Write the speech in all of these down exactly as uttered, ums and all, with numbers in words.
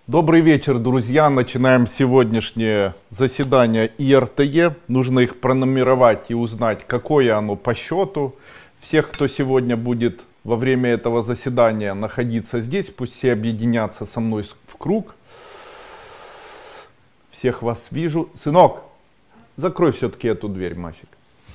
Добрый вечер, друзья. Начинаем сегодняшнее заседание И Р Т Е. Нужно их пронумеровать и узнать, какое оно по счету. Всех, кто сегодня будет во время этого заседания находиться здесь, пусть все объединятся со мной в круг. Всех вас вижу. Сынок, закрой все-таки эту дверь, Масик.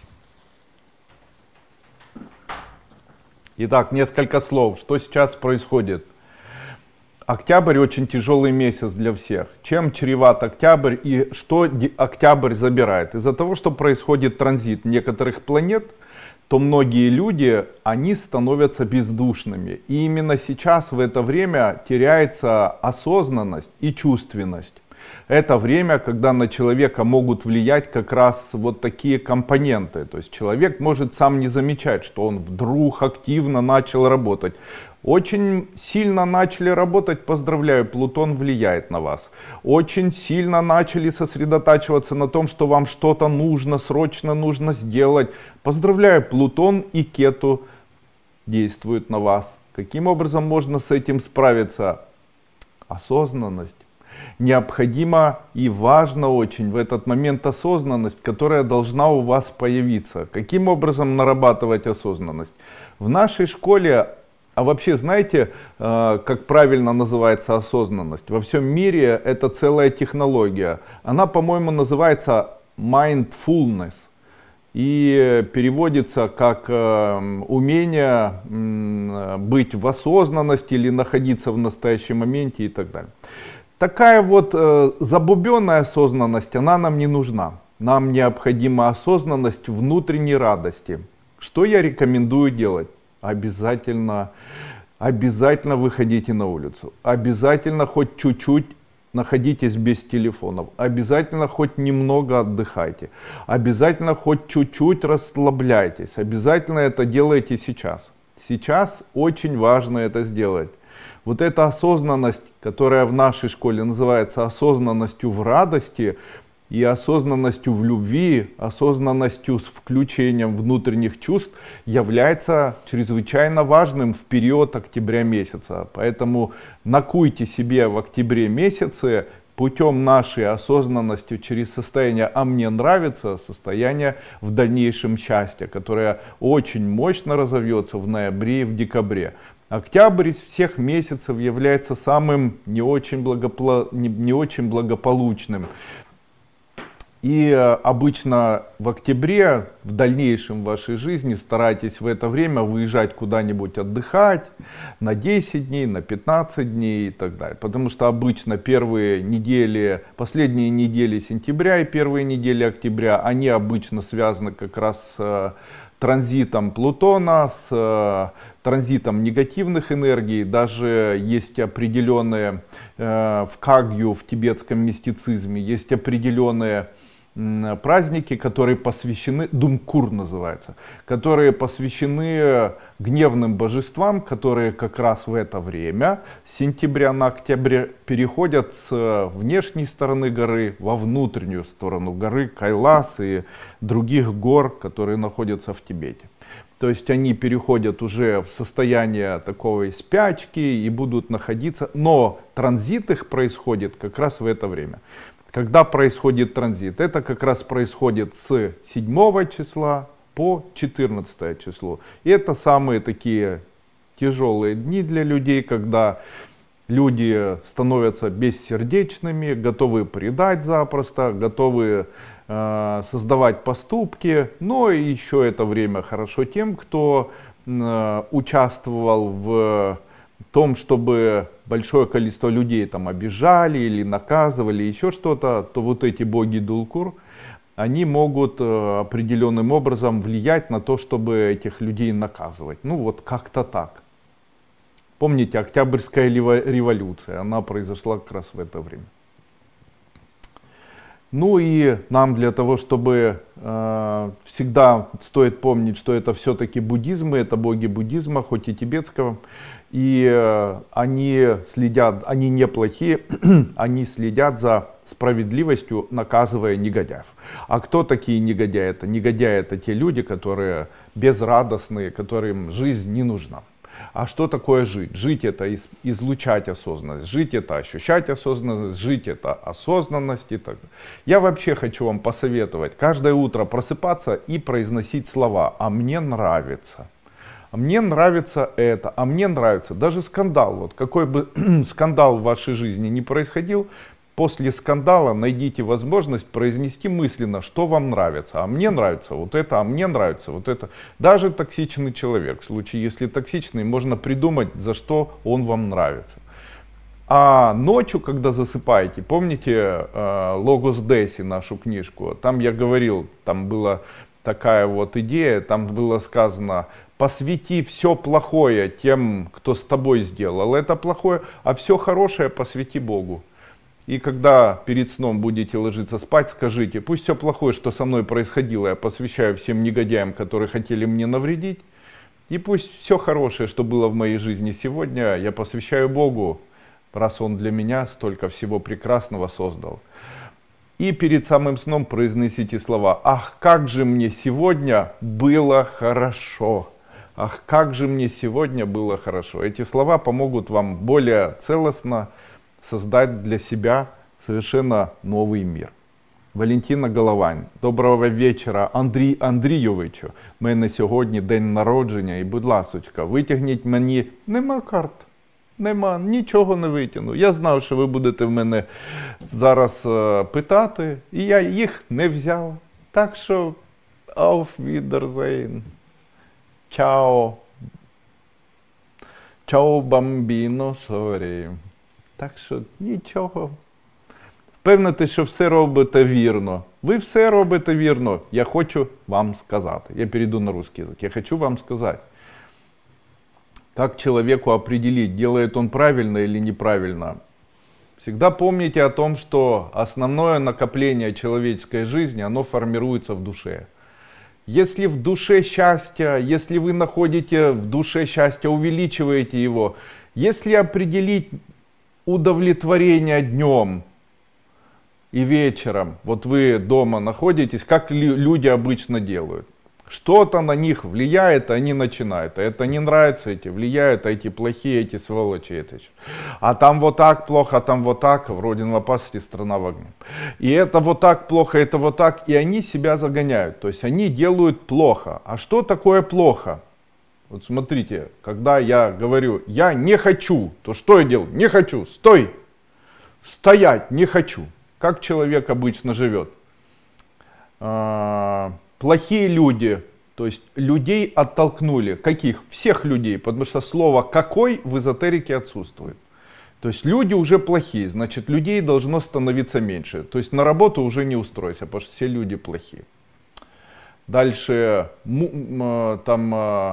Итак, несколько слов. Что сейчас происходит? Октябрь очень тяжелый месяц для всех. Чем чреват октябрь и что октябрь забирает? Из-за того, что происходит транзит некоторых планет, то многие люди, они становятся бездушными. И именно сейчас, в это время, теряется осознанность и чувственность. Это время, когда на человека могут влиять как раз вот такие компоненты. То есть человек может сам не замечать, что он вдруг активно начал работать. Очень сильно начали работать, поздравляю, Плутон влияет на вас. Очень сильно начали сосредотачиваться на том, что вам что-то нужно, срочно нужно сделать. Поздравляю, Плутон и Кету действуют на вас. Каким образом можно с этим справиться? Осознанность. Необходимо и важно очень в этот момент осознанность, которая должна у вас появиться. Каким образом нарабатывать осознанность? В нашей школе, а вообще знаете, как правильно называется осознанность? Во всем мире это целая технология. Она, по-моему, называется mindfulness. И переводится как умение быть в осознанности или находиться в настоящем моменте и так далее. Такая вот э, забубенная осознанность, она нам не нужна. Нам необходима осознанность внутренней радости. Что я рекомендую делать? Обязательно, обязательно выходите на улицу. Обязательно хоть чуть-чуть находитесь без телефонов. Обязательно хоть немного отдыхайте. Обязательно хоть чуть-чуть расслабляйтесь. Обязательно это делайте сейчас. Сейчас очень важно это сделать. Вот эта осознанность, которая в нашей школе называется осознанностью в радости и осознанностью в любви, осознанностью с включением внутренних чувств, является чрезвычайно важным в период октября месяца. Поэтому накуйте себе в октябре месяце путем нашей осознанности через состояние «а мне нравится», состояние в дальнейшем счастья, которое очень мощно разовьется в ноябре и в декабре. Октябрь из всех месяцев является самым не очень, благопло... не, не очень благополучным. И обычно в октябре, в дальнейшем в вашей жизни, старайтесь в это время выезжать куда-нибудь отдыхать на десять дней, на пятнадцать дней и так далее. Потому что обычно первые недели, последние недели сентября и первые недели октября, они обычно связаны как раз с транзитом Плутона, с э, транзитом негативных энергий. Даже есть определенные, э, в Кагью, в тибетском мистицизме, есть определенные э, праздники, которые посвящены, Думкур называется, которые посвящены гневным божествам, которые как раз в это время, с сентября на октябрь, переходят с внешней стороны горы во внутреннюю сторону горы Кайлас и других гор, которые находятся в Тибете. То есть они переходят уже в состояние такой спячки и будут находиться, но транзит их происходит как раз в это время. Когда происходит транзит? Это как раз происходит с седьмого числа по четырнадцатое число. И это самые такие тяжелые дни для людей, когда люди становятся бессердечными, готовы предать запросто, готовы э, создавать поступки. Но еще это время хорошо тем, кто э, участвовал в том, чтобы большое количество людей там обижали или наказывали, еще что-то, то вот эти боги Дулкур, они могут э, определенным образом влиять на то, чтобы этих людей наказывать. Ну вот как-то так. Помните, Октябрьская революция, она произошла как раз в это время. Ну и нам для того, чтобы э, всегда стоит помнить, что это все-таки буддизм, это боги буддизма, хоть и тибетского. И э, они следят, они неплохие, они следят за справедливостью, наказывая негодяев. А кто такие негодяи? Это негодяи, это те люди, которые безрадостные, которым жизнь не нужна. А что такое жить? Жить — это из, излучать осознанность, жить — это ощущать осознанность, жить — это осознанность и так далее. Я вообще хочу вам посоветовать каждое утро просыпаться и произносить слова «а мне нравится». А мне нравится это, а мне нравится. Даже скандал, вот какой бы скандал в вашей жизни не происходил, после скандала найдите возможность произнести мысленно, что вам нравится. А мне нравится вот это, а мне нравится вот это. Даже токсичный человек, в случае, если токсичный, можно придумать, за что он вам нравится. А ночью, когда засыпаете, помните э, Логос Деси, нашу книжку? Там я говорил, там была такая вот идея, там было сказано: посвяти все плохое тем, кто с тобой сделал это плохое, а все хорошее посвяти Богу. И когда перед сном будете ложиться спать, скажите: пусть все плохое, что со мной происходило, я посвящаю всем негодяям, которые хотели мне навредить. И пусть все хорошее, что было в моей жизни сегодня, я посвящаю Богу, раз Он для меня столько всего прекрасного создал. И перед самым сном произнесите слова: ах, как же мне сегодня было хорошо. Ах, как же мне сегодня было хорошо. Эти слова помогут вам более целостно создать для себя совершенно новий мір. Валентина Головань. Доброго вечора, Андрій Андрійовичу. У мене сьогодні день народження і, будь ласочка, витягніть мені... Нема карт. Нема, нічого не витягну. Я знав, що ви будете в мене зараз е, питати, і я їх не взяв. Так що, auf Wiedersehen. Чао. Чао, бамбіно, сорі. Так що нічого. Впевнити, що все робите вірно. Ви все робите вірно. Я хочу вам сказати. Я перейду на русский язык. Я хочу вам сказать. Как человеку определить, делает он правильно или неправильно? Всегда помните о том, что основное накопление человеческой жизни, оно формируется в душе. Если в душе счастье, если вы находите в душе счастье, увеличиваете его, если определить удовлетворение днем и вечером, вот вы дома находитесь, как люди обычно делают. Что-то на них влияет, они начинают. А это не нравится, эти влияют, а эти плохие, эти сволочи. Это еще. А там вот так плохо, а там вот так, вроде в опасности, страна в огне. И это вот так плохо, это вот так. И они себя загоняют. То есть они делают плохо. А что такое плохо? Вот смотрите, когда я говорю, я не хочу, то что я делаю? Не хочу, стой! Стоять, не хочу. Как человек обычно живет? Плохие люди, то есть людей оттолкнули. Каких? Всех людей, потому что слово «какой» в эзотерике отсутствует. То есть люди уже плохие, значит людей должно становиться меньше. То есть на работу уже не устроишься, потому что все люди плохие. Дальше, там,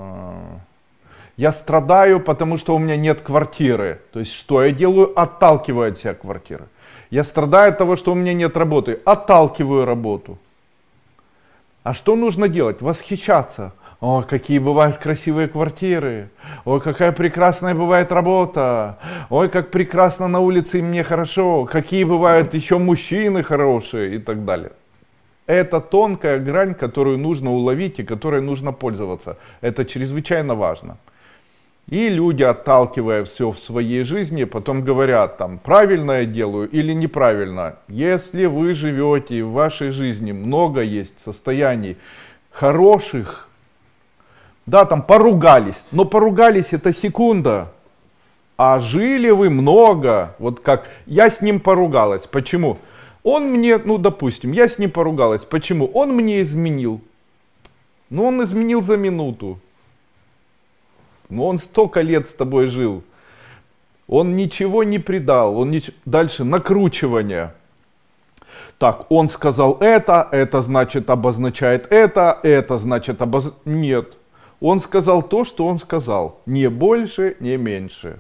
я страдаю, потому что у меня нет квартиры. То есть что я делаю? Отталкиваю от себя квартиры. Я страдаю от того, что у меня нет работы. Отталкиваю работу. А что нужно делать? Восхищаться. О, какие бывают красивые квартиры. Ой, какая прекрасная бывает работа. Ой, как прекрасно на улице и мне хорошо. Какие бывают еще мужчины хорошие и так далее. Это тонкая грань, которую нужно уловить и которой нужно пользоваться. Это чрезвычайно важно. И люди, отталкивая все в своей жизни, потом говорят, там, правильно я делаю или неправильно. Если вы живете и в вашей жизни много есть состояний хороших, да, там поругались, но поругались это секунда, а жили вы много, вот как я с ним поругалась, почему? Он мне, ну допустим, я с ним поругалась, почему? Он мне изменил, ну он изменил за минуту. Но он столько лет с тобой жил. Он ничего не предал. Он нич... Дальше накручивание. Так, он сказал это, это значит обозначает это, это значит обоз... Нет. Он сказал то, что он сказал. Не больше, не меньше.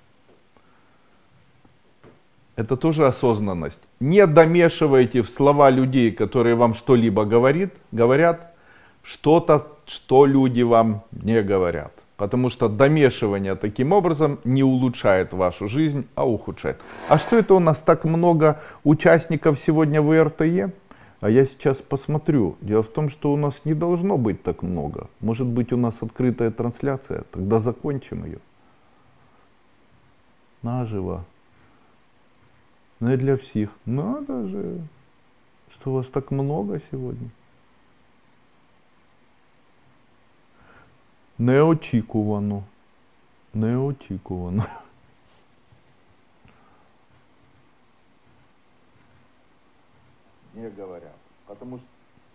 Это тоже осознанность. Не домешивайте в слова людей, которые вам что-либо говорит, говорят, что-то, что люди вам не говорят. Потому что домешивание таким образом не улучшает вашу жизнь, а ухудшает. А что это у нас так много участников сегодня в эр тэ е? А я сейчас посмотрю. Дело в том, что у нас не должно быть так много. Может быть, у нас открытая трансляция. Тогда закончим ее. Наживо. Ну и для всех. Надо же, что вас так много сегодня. Неочікувано. Неочікувано. Не говорят. Потому что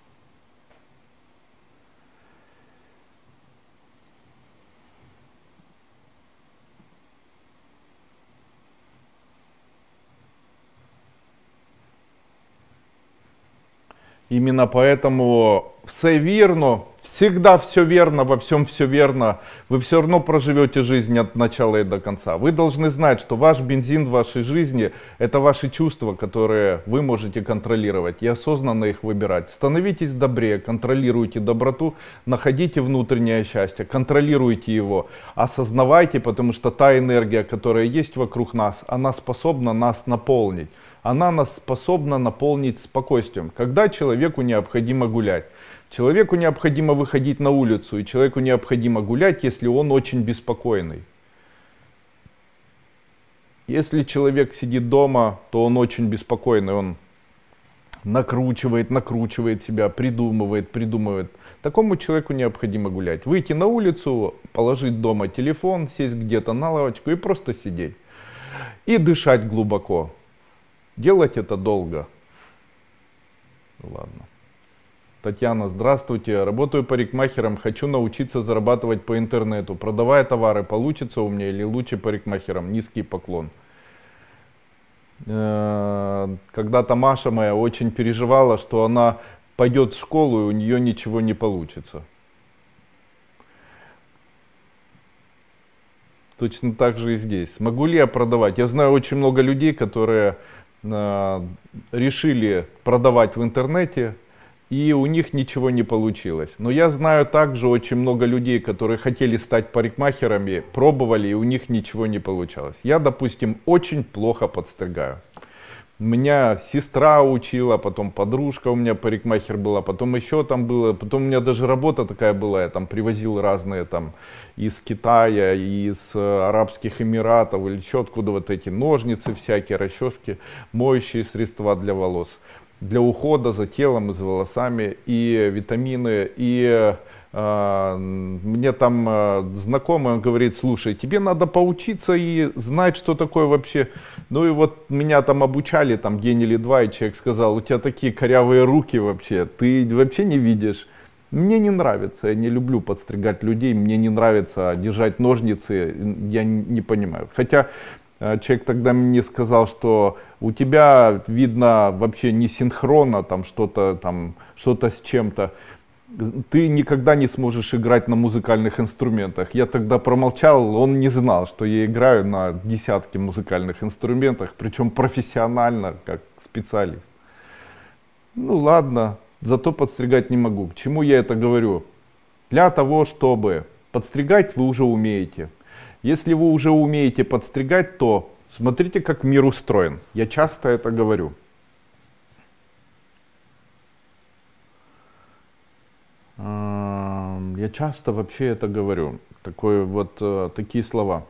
именно поэтому все верно, всегда все верно, во всем все верно. Вы все равно проживете жизнь от начала и до конца. Вы должны знать, что ваш бензин в вашей жизни — это ваши чувства, которые вы можете контролировать и осознанно их выбирать. Становитесь добрее, контролируйте доброту, находите внутреннее счастье, контролируйте его, осознавайте, потому что та энергия, которая есть вокруг нас, она способна нас наполнить. Она нас способна наполнить спокойствием. Когда человеку необходимо гулять. Человеку необходимо выходить на улицу, и человеку необходимо гулять, если он очень беспокойный. Если человек сидит дома, то он очень беспокойный, он накручивает, накручивает себя, придумывает, придумывает. Такому человеку необходимо гулять. Выйти на улицу, положить дома телефон, сесть где-то на лавочку и просто сидеть. И дышать глубоко. Делать это долго. Ладно. Татьяна, здравствуйте. Работаю парикмахером. Хочу научиться зарабатывать по интернету. Продавая товары, получится у меня или лучше парикмахером? Низкий поклон. Когда-то Маша моя очень переживала, что она пойдет в школу и у нее ничего не получится. Точно так же и здесь. Смогу ли я продавать? Я знаю очень много людей, которые решили продавать в интернете, и у них ничего не получилось. Но я знаю также очень много людей, которые хотели стать парикмахерами, пробовали, и у них ничего не получалось. Я, допустим, очень плохо подстригаю. Меня сестра учила, потом подружка у меня парикмахер была, потом еще там было, потом у меня даже работа такая была, я там привозил разные там из Китая, из Арабских Эмиратов или еще откуда вот эти ножницы всякие, расчески, моющие средства для волос, для ухода за телом и за волосами, и витамины, и э, мне там э, знакомый, он говорит: слушай, тебе надо поучиться и знать, что такое вообще. Ну и вот меня там обучали там день или два, и человек сказал: у тебя такие корявые руки вообще, ты вообще не видишь. Мне не нравится, я не люблю подстригать людей, мне не нравится держать ножницы, я не понимаю. Хотя человек тогда мне сказал, что у тебя видно вообще не синхронно, там что-то там, что-то с чем-то. Ты никогда не сможешь играть на музыкальных инструментах. Я тогда промолчал, он не знал, что я играю на десятки музыкальных инструментах, причем профессионально, как специалист. Ну ладно, зато подстригать не могу. К чему я это говорю? Для того, чтобы подстригать, вы уже умеете. Если вы уже умеете подстригать, то смотрите, как мир устроен. Я часто это говорю. Я часто вообще это говорю. Такое вот, такие слова.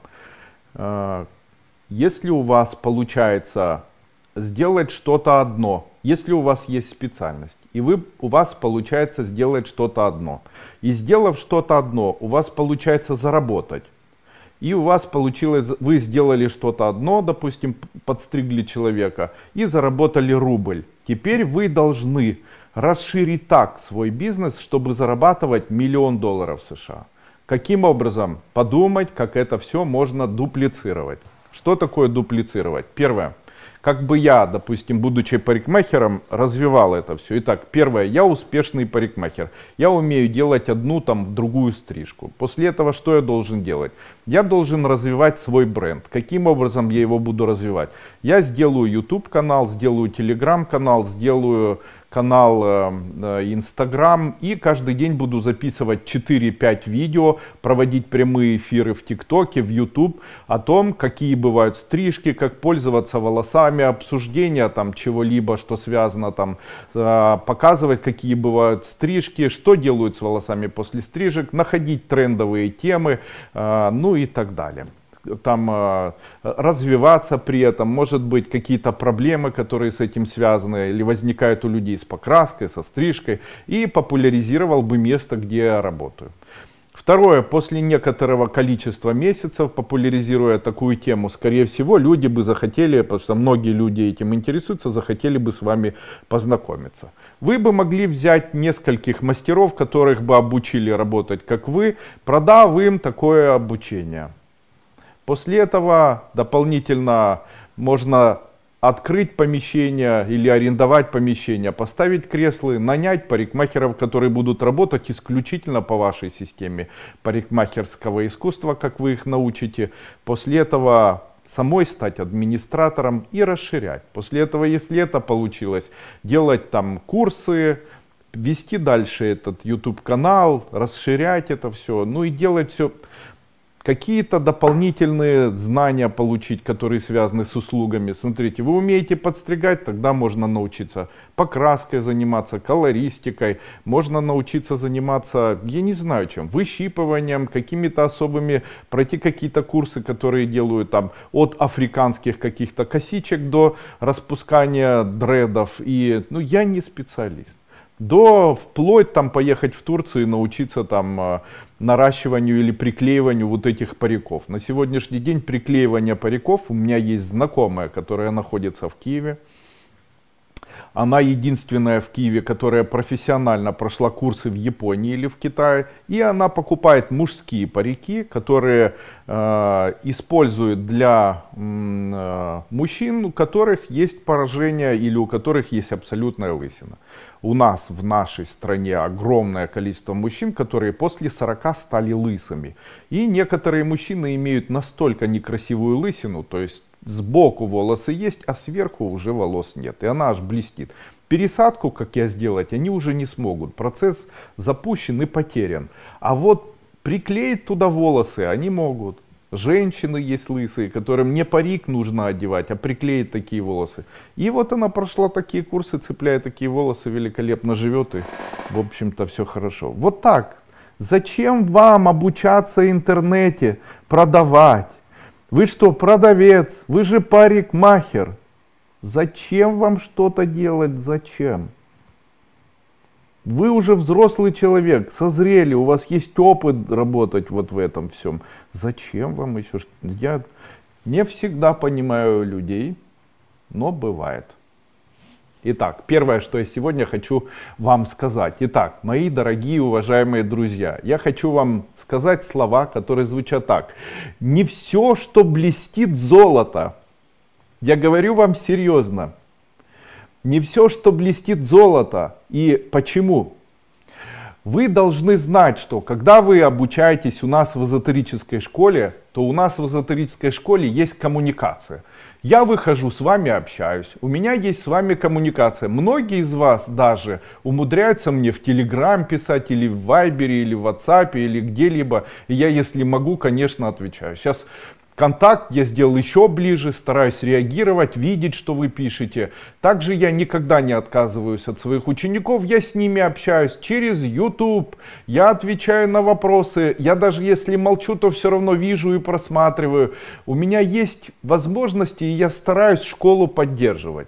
Если у вас получается сделать что-то одно, если у вас есть специальность, и вы, у вас получается сделать что-то одно, и сделав что-то одно, у вас получается заработать, и у вас получилось, вы сделали что-то одно, допустим, подстригли человека и заработали рубль. Теперь вы должны расширить так свой бизнес, чтобы зарабатывать миллион долларов США. Каким образом? Подумать, как это все можно дуплицировать. Что такое дуплицировать? Первое. Как бы я, допустим, будучи парикмахером, развивал это все. Итак, первое, я успешный парикмахер. Я умею делать одну, там, другую стрижку. После этого что я должен делать? Я должен развивать свой бренд. Каким образом я его буду развивать? Я сделаю YouTube канал, сделаю Telegram канал, сделаю канал Instagram, и каждый день буду записывать четыре-пять видео, проводить прямые эфиры в ТикТоке, в YouTube о том, какие бывают стрижки, как пользоваться волосами, вами обсуждения там чего-либо, что связано там, показывать, какие бывают стрижки, что делают с волосами после стрижек, находить трендовые темы, ну и так далее. Там э, развиваться при этом, может быть какие-то проблемы, которые с этим связаны, или возникают у людей с покраской, со стрижкой, и популяризировал бы место, где я работаю. Второе, после некоторого количества месяцев, популяризируя такую тему, скорее всего, люди бы захотели, потому что многие люди этим интересуются, захотели бы с вами познакомиться. Вы бы могли взять нескольких мастеров, которых бы обучили работать как вы, продав им такое обучение. После этого дополнительно можно открыть помещение или арендовать помещение, поставить кресла, нанять парикмахеров, которые будут работать исключительно по вашей системе парикмахерского искусства, как вы их научите. После этого самой стать администратором и расширять. После этого, если это получилось, делать там курсы, вести дальше этот YouTube канал, расширять это все, ну и делать все. Какие-то дополнительные знания получить, которые связаны с услугами. Смотрите, вы умеете подстригать, тогда можно научиться покраской заниматься, колористикой. Можно научиться заниматься, я не знаю чем, выщипыванием, какими-то особыми, пройти какие-то курсы, которые делают там от африканских каких-то косичек до распускания дредов. И, ну, я не специалист. До вплоть там поехать в Турцию и научиться там наращиванию или приклеиванию вот этих париков. На сегодняшний день приклеивание париков, у меня есть знакомая, которая находится в Киеве. Она единственная в Киеве, которая профессионально прошла курсы в Японии или в Китае. И она покупает мужские парики, которые э, использует для э, мужчин, у которых есть поражение или у которых есть абсолютная лысина. У нас в нашей стране огромное количество мужчин, которые после сорока стали лысыми. И некоторые мужчины имеют настолько некрасивую лысину, то есть сбоку волосы есть, а сверху уже волос нет. И она аж блестит. Пересадку, как я сделать, они уже не смогут. Процесс запущен и потерян. А вот приклеить туда волосы они могут. Женщины есть лысые, которым не парик нужно одевать, а приклеить такие волосы. И вот она прошла такие курсы, цепляя такие волосы, великолепно живет, и в общем-то все хорошо. Вот так. Зачем вам обучаться в интернете, продавать? Вы что, продавец? Вы же парикмахер. Зачем вам что-то делать? Зачем? Вы уже взрослый человек, созрели, у вас есть опыт работать вот в этом всем. Зачем вам еще что-то? Я не всегда понимаю людей, но бывает. Итак, первое, что я сегодня хочу вам сказать. Итак, мои дорогие, уважаемые друзья, я хочу вам сказать слова, которые звучат так. Не все, что блестит, золото. Я говорю вам серьезно. Не все, что блестит, золото. И почему? Вы должны знать, что когда вы обучаетесь у нас в эзотерической школе, то у нас в эзотерической школе есть коммуникация. Я выхожу, с вами общаюсь, у меня есть с вами коммуникация. Многие из вас даже умудряются мне в Телеграм писать, или в Вайбере, или в Ватсапе, или где-либо. И я, если могу, конечно, отвечаю. Сейчас контакт я сделал еще ближе, стараюсь реагировать, видеть, что вы пишете. Также я никогда не отказываюсь от своих учеников, я с ними общаюсь через YouTube, я отвечаю на вопросы, я даже если молчу, то все равно вижу и просматриваю. У меня есть возможности, и я стараюсь школу поддерживать.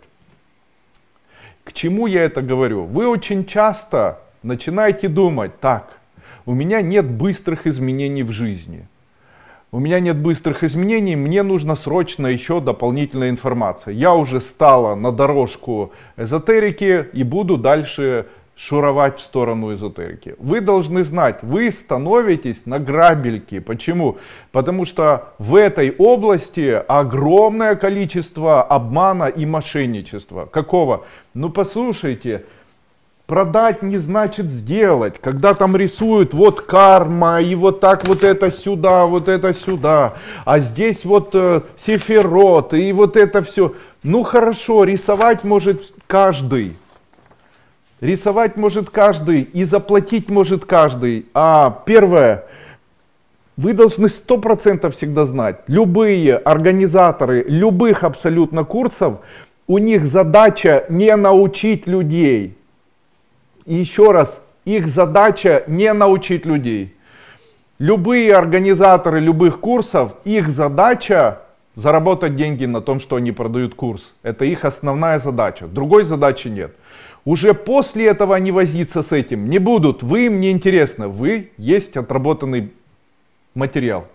К чему я это говорю? Вы очень часто начинаете думать, так, у меня нет быстрых изменений в жизни. У меня нет быстрых изменений, мне нужно срочно еще дополнительная информация. Я уже стала на дорожку эзотерики и буду дальше шуровать в сторону эзотерики. Вы должны знать, вы становитесь на грабельки. Почему? Потому что в этой области огромное количество обмана и мошенничества. Какого? Ну послушайте. Продать не значит сделать. Когда там рисуют вот карма, и вот так вот это сюда, вот это сюда. А здесь вот э, сефирот, и вот это все. Ну хорошо, рисовать может каждый. Рисовать может каждый, и заплатить может каждый. А первое, Вы должны сто процентов всегда знать, любые организаторы любых абсолютно курсов, у них задача не научить людей. И еще раз, их задача не научить людей. Любые организаторы любых курсов, их задача заработать деньги на том, что они продают курс. Это их основная задача. Другой задачи нет. Уже после этого они возиться с этим не будут. Вы им не интересны. Вы есть отработанный материал.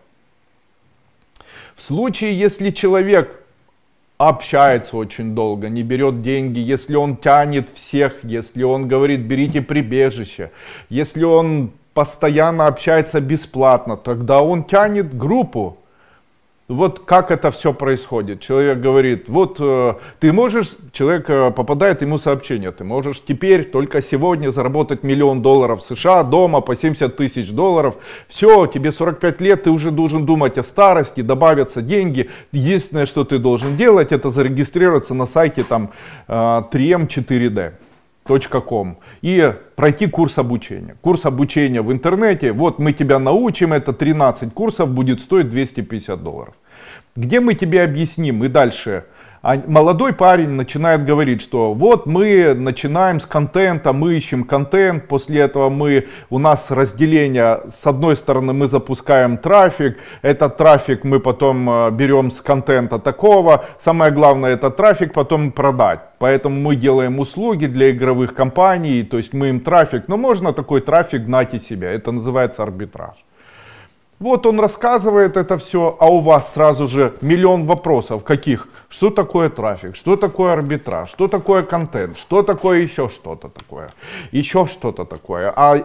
В случае, если человек общается очень долго, не берет деньги, если он тянет всех, если он говорит, берите прибежище, если он постоянно общается бесплатно, тогда он тянет группу. Вот как это все происходит. Человек говорит, вот э, ты можешь, человек э, попадает ему сообщение, ты можешь теперь только сегодня заработать миллион долларов в США дома по семьдесят тысяч долларов. Все, тебе сорок пять лет, ты уже должен думать о старости, добавятся деньги. Единственное, что ты должен делать, это зарегистрироваться на сайте там э, три эм четыре дэ точка ком и пройти курс обучения. Курс обучения в интернете, вот мы тебя научим, это тринадцать курсов, будет стоить двести пятьдесят долларов. Где мы тебе объясним и дальше. А молодой парень начинает говорить, что вот мы начинаем с контента, мы ищем контент, после этого мы, у нас разделение, с одной стороны мы запускаем трафик, этот трафик мы потом берем с контента такого, самое главное этот трафик потом продать. Поэтому мы делаем услуги для игровых компаний, то есть мы им трафик, но можно такой трафик гнать из себя, это называется арбитраж. Вот он рассказывает это все, а у вас сразу же миллион вопросов. Каких? Что такое трафик? Что такое арбитраж? Что такое контент? Что такое еще что-то такое? Еще что-то такое. А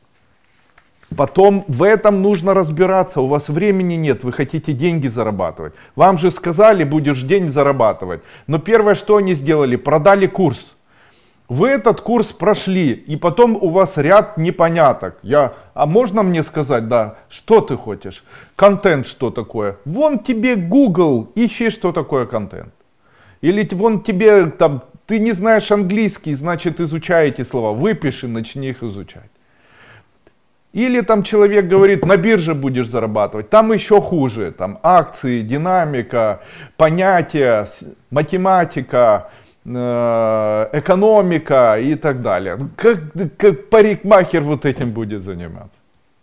потом в этом нужно разбираться. У вас времени нет, вы хотите деньги зарабатывать. Вам же сказали, будешь день зарабатывать. Но первое, что они сделали, продали курс. Вы этот курс прошли, и потом у вас ряд непоняток. Я, а можно мне сказать, да, что ты хочешь? Контент что такое? Вон тебе Google, ищи, что такое контент. Или вон тебе, там, ты не знаешь английский, значит изучай эти слова. Выпиши, начни их изучать. Или там человек говорит, на бирже будешь зарабатывать, там еще хуже. Там акции, динамика, понятия, математика, экономика и так далее. Как, как парикмахер вот этим будет заниматься?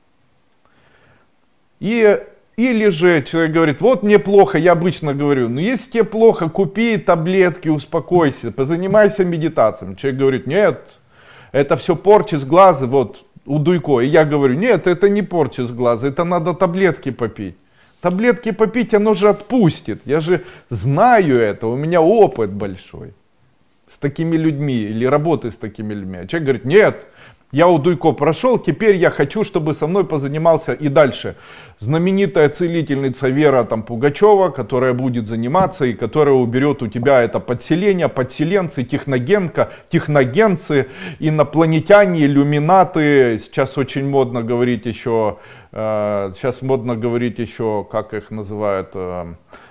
И, или же человек говорит, вот мне плохо, я обычно говорю, ну если тебе плохо, купи таблетки, успокойся, позанимайся медитацией. Человек говорит, нет, это все порча с глаза, вот у Дуйко. И я говорю, нет, это не порча с глаза, это надо таблетки попить. Таблетки попить, оно же отпустит. Я же знаю это, у меня опыт большой с такими людьми или работы с такими людьми. А человек говорит, нет, я у Дуйко прошел, теперь я хочу, чтобы со мной позанимался и дальше. Знаменитая целительница Вера там, Пугачева, которая будет заниматься и которая уберет у тебя это подселение, подселенцы, техногенка, техногенцы, инопланетяне, иллюминаты. Сейчас очень модно говорить еще, э, сейчас модно говорить еще, как их называют, э,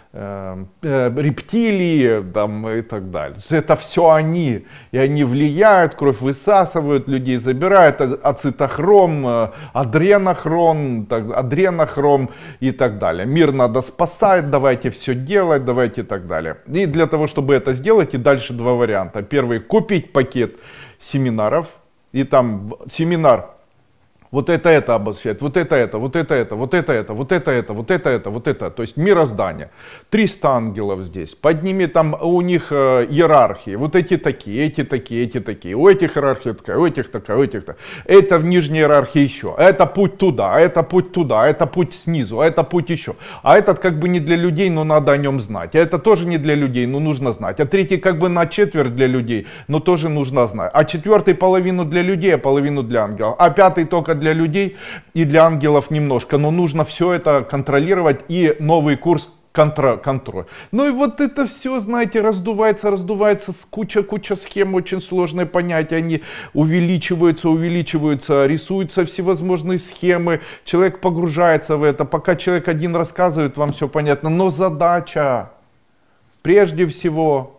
рептилии там, и так далее. Это все они. И они влияют, кровь высасывают людей, забирают ацетохром, адренохром, адренохром и так далее. Мир надо спасать, давайте все делать, давайте и так далее. И для того, чтобы это сделать, и дальше два варианта. Первый, купить пакет семинаров, и там семинар. Вот это это обозначает, вот это это, вот это это, вот это это, вот это это, вот это это, вот это. То есть мироздание. триста ангелов здесь. Под ними там у них э, иерархии. Вот эти такие, эти такие, эти такие. У этих иерархия такая, у этих такая, у этих такая. Это в нижней иерархии еще. Это путь туда, это путь туда, это путь снизу, это путь еще. А этот как бы не для людей, но надо о нем знать. А это тоже не для людей, но нужно знать. А третий как бы на четверть для людей, но тоже нужно знать. А четвертый половину для людей, а половину для ангелов. А пятый только для для людей и для ангелов немножко, но нужно все это контролировать и новый курс контра, контроль. Ну и вот это все, знаете, раздувается, раздувается, куча-куча схем, очень сложные понятия, они увеличиваются, увеличиваются, рисуются всевозможные схемы, человек погружается в это, пока человек один рассказывает, вам все понятно, но задача прежде всего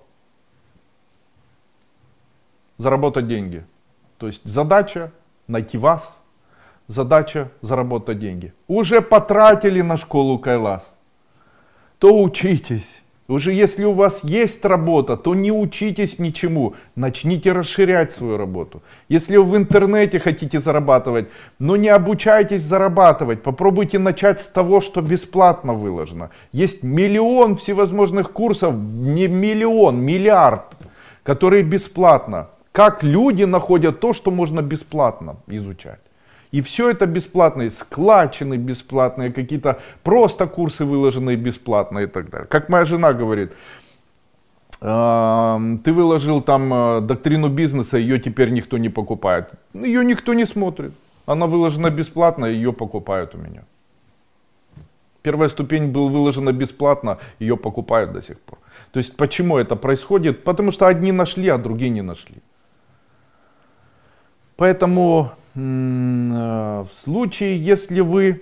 заработать деньги. То есть задача найти вас, Задача заработать деньги. Уже потратили на школу Кайлас, то учитесь. Уже если у вас есть работа, то не учитесь ничему. Начните расширять свою работу. Если вы в интернете хотите зарабатывать, но не обучайтесь зарабатывать. Попробуйте начать с того, что бесплатно выложено. Есть миллион всевозможных курсов, не миллион, миллиард, которые бесплатно. Как люди находят то, что можно бесплатно изучать. И все это бесплатно, складчины бесплатные, какие-то просто курсы выложенные бесплатно и так далее. Как моя жена говорит, э, ты выложил там э, доктрину бизнеса, ее теперь никто не покупает. Ее никто не смотрит. Она выложена бесплатно, ее покупают у меня. Первая ступень была выложена бесплатно, ее покупают до сих пор. То есть почему это происходит? Потому что одни нашли, а другие не нашли. Поэтому в случае, если вы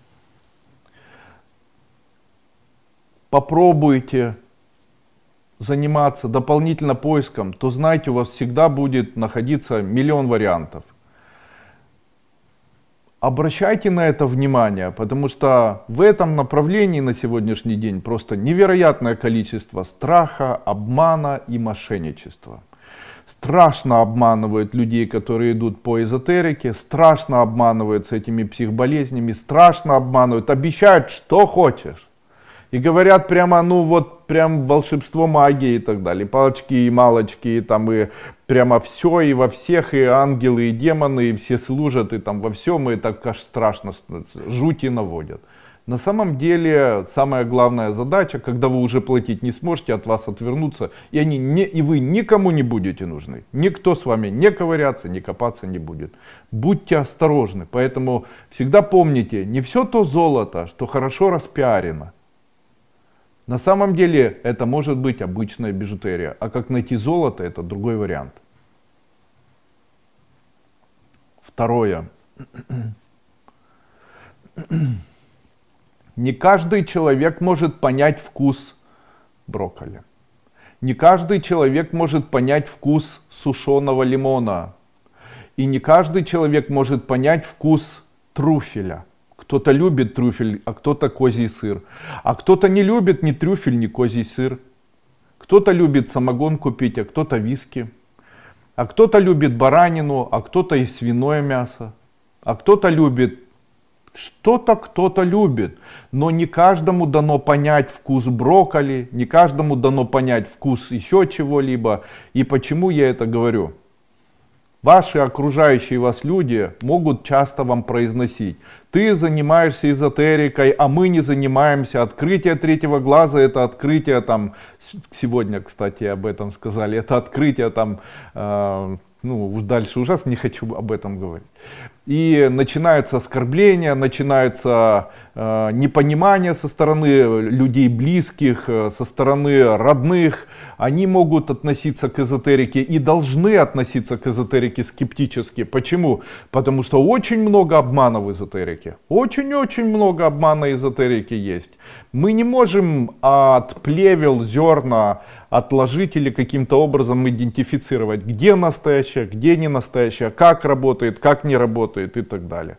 попробуете заниматься дополнительно поиском, то знайте, у вас всегда будет находиться миллион вариантов. Обращайте на это внимание, потому что в этом направлении на сегодняшний день просто невероятное количество страха, обмана и мошенничества. Страшно обманывают людей, которые идут по эзотерике, страшно обманывают с этими психболезнями, страшно обманывают, обещают, что хочешь. И говорят прямо, ну вот, прям волшебство, магия и так далее. Палочки и малочки, и там и прямо все, и во всех, и ангелы, и демоны, и все служат, и там во всем, и так аж страшно, жути наводят. На самом деле, самая главная задача, когда вы уже платить не сможете, от вас отвернуться, и, они не, и вы никому не будете нужны. Никто с вами не ковыряться, не копаться не будет. Будьте осторожны, поэтому всегда помните, не все то золото, что хорошо распиарено. На самом деле, это может быть обычная бижутерия, а как найти золото, это другой вариант. Второе. Не каждый человек может понять вкус брокколи. Не каждый человек может понять вкус сушеного лимона. И не каждый человек может понять вкус трюфеля. Кто-то любит трюфель, а кто-то козий сыр. А кто-то не любит ни трюфель, ни козий сыр. Кто-то любит самогонку пить, а кто-то виски. А кто-то любит баранину, а кто-то и свиное мясо. А кто-то любит что-то, кто-то любит. Но не каждому дано понять вкус брокколи, не каждому дано понять вкус еще чего-либо. И почему я это говорю? Ваши окружающие вас люди могут часто вам произносить: ты занимаешься эзотерикой, а мы не занимаемся. Открытие третьего глаза — это открытие там, сегодня, кстати, об этом сказали, это открытие там, э, ну дальше ужасно, не хочу об этом говорить. И начинаются оскорбления, начинается э, непонимание со стороны людей близких, э, со стороны родных. Они могут относиться к эзотерике и должны относиться к эзотерике скептически. Почему? Потому что очень много обмана в эзотерике. Очень-очень много обмана эзотерики есть. Мы не можем от плевел, зерна отложить или каким-то образом идентифицировать, где настоящее, где не настоящее, как работает, как не работает и так далее.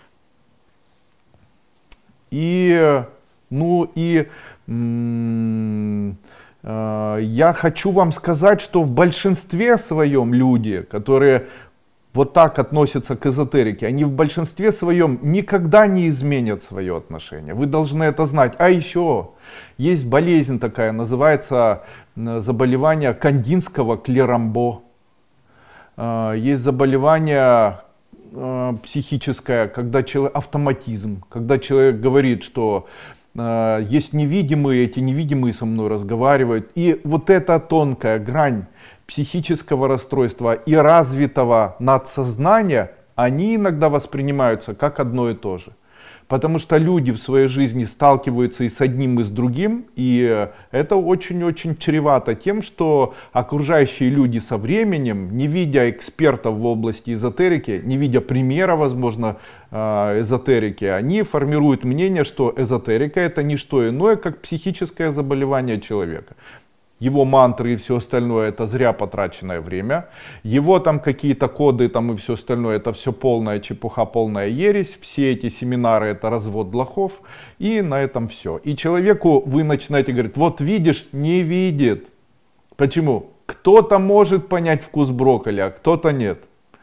И, ну и м- э, я хочу вам сказать, что в большинстве своем люди, которые вот так относятся к эзотерике, они в большинстве своем никогда не изменят свое отношение. Вы должны это знать. А еще есть болезнь такая, называется заболевание кандинского клерамбо. Есть заболевание психическое, когда человек, автоматизм, когда человек говорит, что есть невидимые, эти невидимые со мной разговаривают. И вот эта тонкая грань психического расстройства и развитого надсознания, они иногда воспринимаются как одно и то же. Потому что люди в своей жизни сталкиваются и с одним, и с другим, и это очень-очень чревато тем, что окружающие люди со временем, не видя экспертов в области эзотерики, не видя примера, возможно, эзотерики, они формируют мнение, что эзотерика — это не что иное, как психическое заболевание человека. его мантры и все остальное это зря потраченное время, его там какие-то коды там и все остальное это все полная чепуха, полная ересь, все эти семинары это развод лохов, и на этом все. И человеку вы начинаете говорить, вот видишь, не видит. Почему? Кто-то может понять вкус брокколи, а кто-то нет.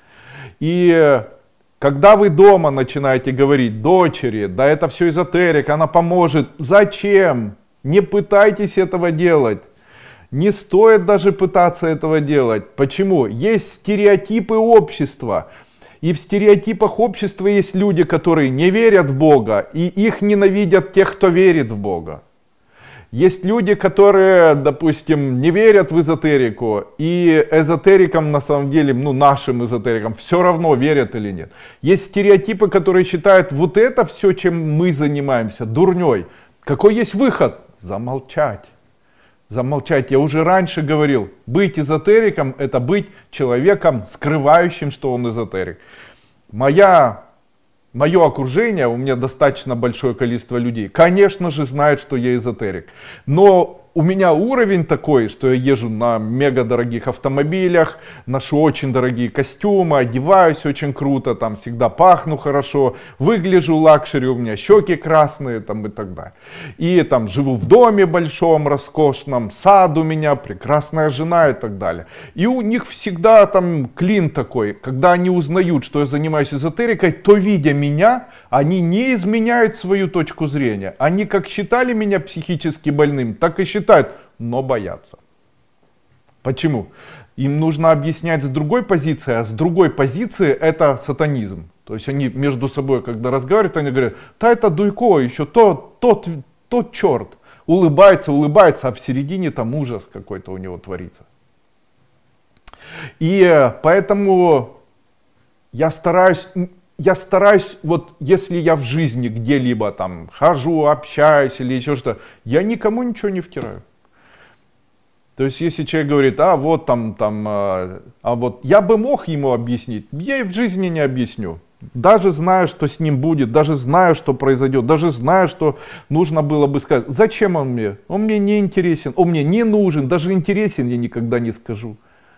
И когда вы дома начинаете говорить дочери, да это все эзотерика, она поможет, зачем? Не пытайтесь этого делать. Не стоит даже пытаться этого делать. Почему? Есть стереотипы общества. И в стереотипах общества есть люди, которые не верят в Бога, и их ненавидят тех, кто верит в Бога. Есть люди, которые, допустим, не верят в эзотерику, и эзотерикам на самом деле, ну нашим эзотерикам, все равно верят или нет. Есть стереотипы, которые считают вот это все, чем мы занимаемся, дурней. Какой есть выход? Замолчать. Замолчать. Я уже раньше говорил, быть эзотериком это быть человеком, скрывающим, что он эзотерик. Моя, мое окружение, у меня достаточно большое количество людей, конечно же знает, что я эзотерик. Но у меня уровень такой, что я езжу на мега дорогих автомобилях, ношу очень дорогие костюмы, одеваюсь очень круто, там всегда пахну хорошо, выгляжу лакшери, у меня щеки красные там и так далее. И там живу в доме большом, роскошном, сад у меня, прекрасная жена и так далее. И у них всегда там клин такой, когда они узнают, что я занимаюсь эзотерикой, то видя меня, они не изменяют свою точку зрения. Они как считали меня психически больным, так и считают, но боятся. Почему? Им нужно объяснять с другой позиции, а с другой позиции это сатанизм. То есть они между собой, когда разговаривают, они говорят, да это Дуйко, еще тот, тот, тот черт. Улыбается, улыбается, а в середине там ужас какой-то у него творится. И поэтому я стараюсь... Я стараюсь, вот если я в жизни где-либо там хожу, общаюсь или еще что-то, я никому ничего не втираю. То есть если человек говорит, а вот там, там, а, а вот я бы мог ему объяснить, я и в жизни не объясню. Даже знаю, что с ним будет, даже знаю, что произойдет, даже знаю, что нужно было бы сказать. Зачем он мне? Он мне не интересен, он мне не нужен, даже интересен я никогда не скажу.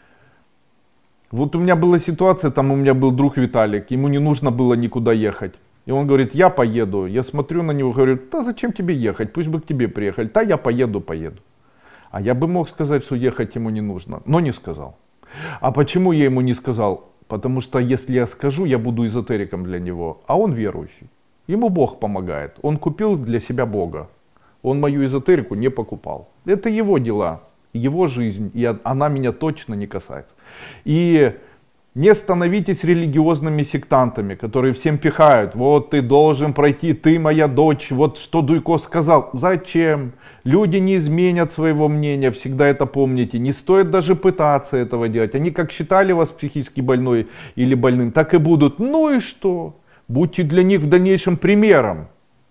Вот у меня была ситуация, там у меня был друг Виталик, ему не нужно было никуда ехать. И он говорит, я поеду. Я смотрю на него, говорю, да зачем тебе ехать, пусть бы к тебе приехали. Да я поеду, поеду. А я бы мог сказать, что ехать ему не нужно, но не сказал. А почему я ему не сказал? Потому что если я скажу, я буду эзотериком для него, а он верующий. Ему Бог помогает, он купил для себя Бога. Он мою эзотерику не покупал. Это его дела. Его жизнь, и она меня точно не касается. И не становитесь религиозными сектантами, которые всем пихают. Вот ты должен пройти, ты моя дочь, вот что Дуйко сказал. Зачем? Люди не изменят своего мнения, всегда это помните. Не стоит даже пытаться этого делать. Они как считали вас психически больной или больным, так и будут. Ну и что? Будьте для них в дальнейшем примером.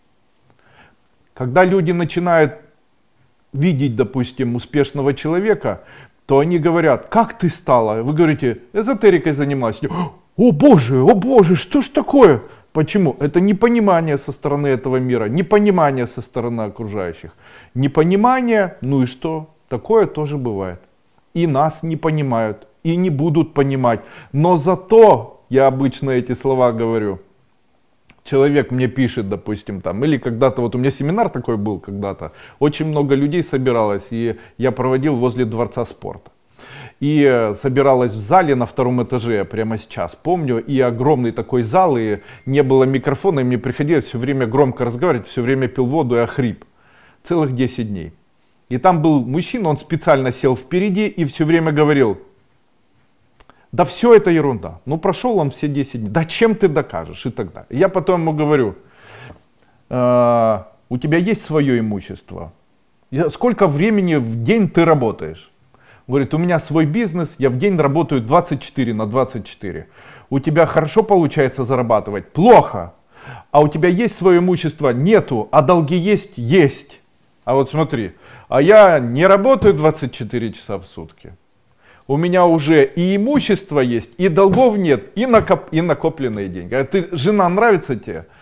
Когда люди начинают видеть, допустим, успешного человека, то они говорят, как ты стала? Вы говорите, эзотерикой занималась. О боже, о боже, что ж такое? Почему? Это непонимание со стороны этого мира, непонимание со стороны окружающих. Непонимание, ну и что? Такое тоже бывает. И нас не понимают, и не будут понимать. Но зато, я обычно эти слова говорю, человек мне пишет, допустим, там, или когда-то, вот у меня семинар такой был когда-то, очень много людей собиралось, и я проводил возле Дворца спорта. И собиралась в зале на втором этаже, прямо сейчас помню, и огромный такой зал, и не было микрофона, и мне приходилось все время громко разговаривать, все время пил воду и охрип. Целых десять дней. И там был мужчина, он специально сел впереди и все время говорил, да все это ерунда. Ну прошел он все десять дней. Да чем ты докажешь и так далее. Я потом ему говорю, э, у тебя есть свое имущество? Сколько времени в день ты работаешь? Он говорит, у меня свой бизнес, я в день работаю двадцать четыре на двадцать четыре. У тебя хорошо получается зарабатывать? Плохо. А у тебя есть свое имущество? Нету. А долги есть? Есть. А вот смотри, а я не работаю двадцать четыре часа в сутки. У меня уже и имущество есть, и долгов нет, и, накоп, и накопленные деньги. А ты, жена нравится тебе?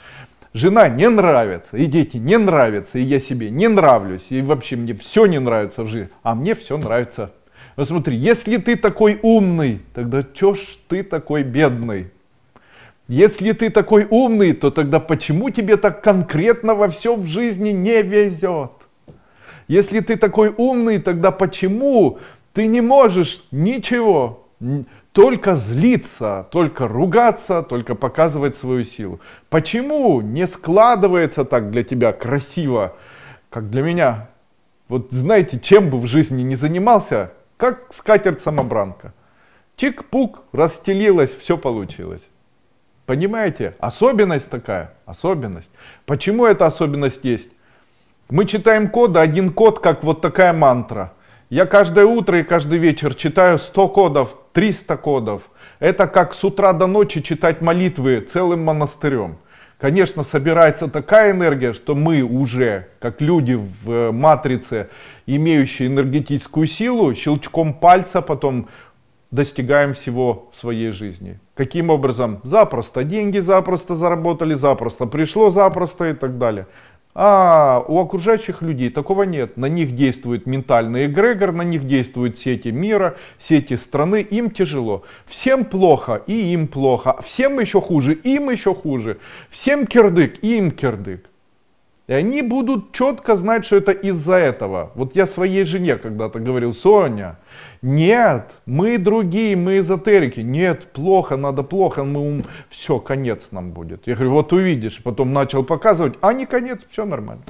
Жена не нравится, и дети не нравятся, и я себе не нравлюсь, и вообще мне все не нравится в жизни, а мне все нравится. Вот смотри, если ты такой умный, тогда чё ж ты такой бедный? Если ты такой умный, то тогда почему тебе так конкретно во всем в жизни не везет? Если ты такой умный, тогда почему ты не можешь ничего, только злиться, только ругаться, только показывать свою силу? Почему не складывается так для тебя красиво, как для меня? Вот знаете, чем бы в жизни не занимался, как скатерть-самобранка. Чик-пук, расстелилась, все получилось. Понимаете? Особенность такая, особенность. Почему эта особенность есть? Мы читаем коды, один код, как вот такая мантра. Я каждое утро и каждый вечер читаю сто кодов, триста кодов. Это как с утра до ночи читать молитвы целым монастырем. Конечно, собирается такая энергия, что мы уже, как люди в матрице, имеющие энергетическую силу, щелчком пальца потом достигаем всего в своей жизни. Каким образом? Запросто. Деньги запросто заработали, запросто пришло, запросто и так далее. А у окружающих людей такого нет. На них действует ментальный эгрегор, на них действуют сети мира, сети страны. Им тяжело. Всем плохо, и им плохо. Всем еще хуже, им еще хуже. Всем кирдык, и им кирдык. И они будут четко знать, что это из-за этого. Вот я своей жене когда-то говорил: Соня, нет, мы другие, мы эзотерики. Нет, плохо, надо плохо, мы, все, конец нам будет. Я говорю: вот увидишь. Потом начал показывать, а не конец, все нормально.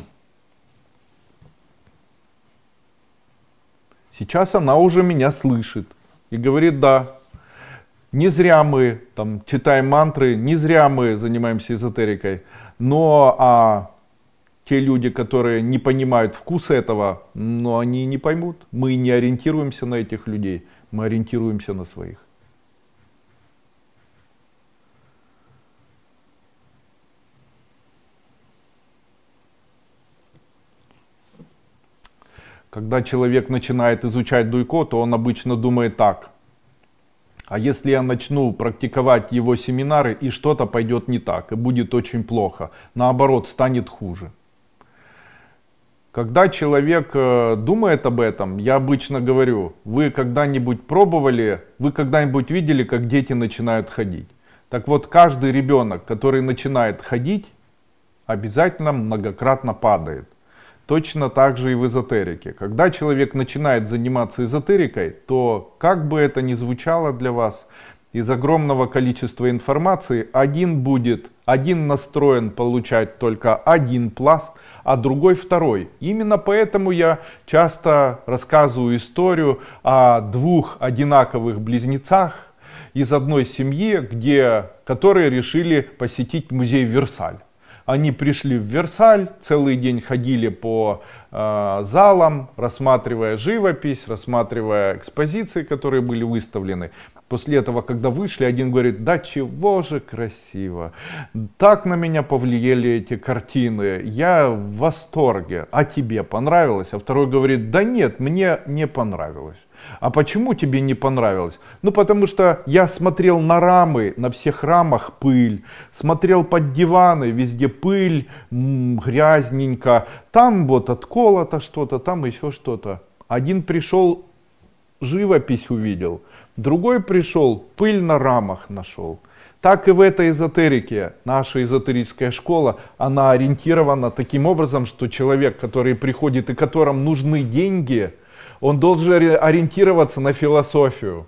Сейчас она уже меня слышит и говорит: да, не зря мы там читаем мантры, не зря мы занимаемся эзотерикой, но а те люди, которые не понимают вкуса этого, но они не поймут. Мы не ориентируемся на этих людей, мы ориентируемся на своих. Когда человек начинает изучать Дуйко, то он обычно думает так: а если я начну практиковать его семинары, и что-то пойдет не так, и будет очень плохо, наоборот, станет хуже. Когда человек думает об этом, я обычно говорю: вы когда-нибудь пробовали, вы когда-нибудь видели, как дети начинают ходить? Так вот, каждый ребенок, который начинает ходить, обязательно многократно падает. Точно так же и в эзотерике. Когда человек начинает заниматься эзотерикой, то, как бы это ни звучало для вас, из огромного количества информации один будет, один настроен получать только один пласт, а другой второй. Именно поэтому я часто рассказываю историю о двух одинаковых близнецах из одной семьи, где, которые решили посетить музей Версаль. Они пришли в Версаль, целый день ходили по э, залам, рассматривая живопись, рассматривая экспозиции, которые были выставлены. После этого, когда вышли, один говорит: да чего же красиво, так на меня повлияли эти картины, я в восторге, а тебе понравилось? А второй говорит: да нет, мне не понравилось. А почему тебе не понравилось? Ну потому что я смотрел на рамы, на всех рамах пыль, смотрел под диваны, везде пыль, м-м, грязненько, там вот отколото что-то, там еще что-то. Один пришел, живопись увидел, другой пришел, пыль на рамах нашел. Так и в этой эзотерике. Наша эзотерическая школа, она ориентирована таким образом, что человек, который приходит и которому нужны деньги, он должен ориентироваться на философию.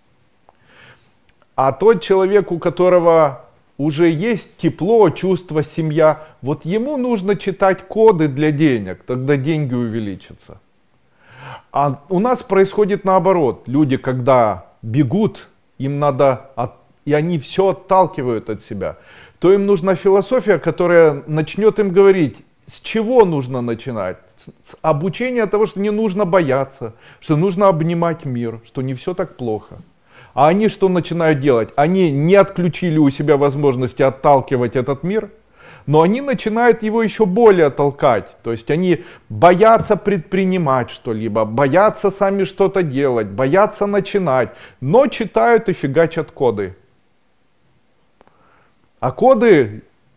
А тот человек, у которого уже есть тепло, чувство, семья, вот ему нужно читать коды для денег, тогда деньги увеличатся. А у нас происходит наоборот. Люди, когда бегут, им надо, от... и они все отталкивают от себя, то им нужна философия, которая начнет им говорить, с чего нужно начинать. С обучения того, что не нужно бояться, что нужно обнимать мир, что не все так плохо. А они что начинают делать? Они не отключили у себя возможности отталкивать этот мир, но они начинают его еще более толкать. То есть они боятся предпринимать что-либо, боятся сами что-то делать, боятся начинать, но читают и фигачат коды. А коды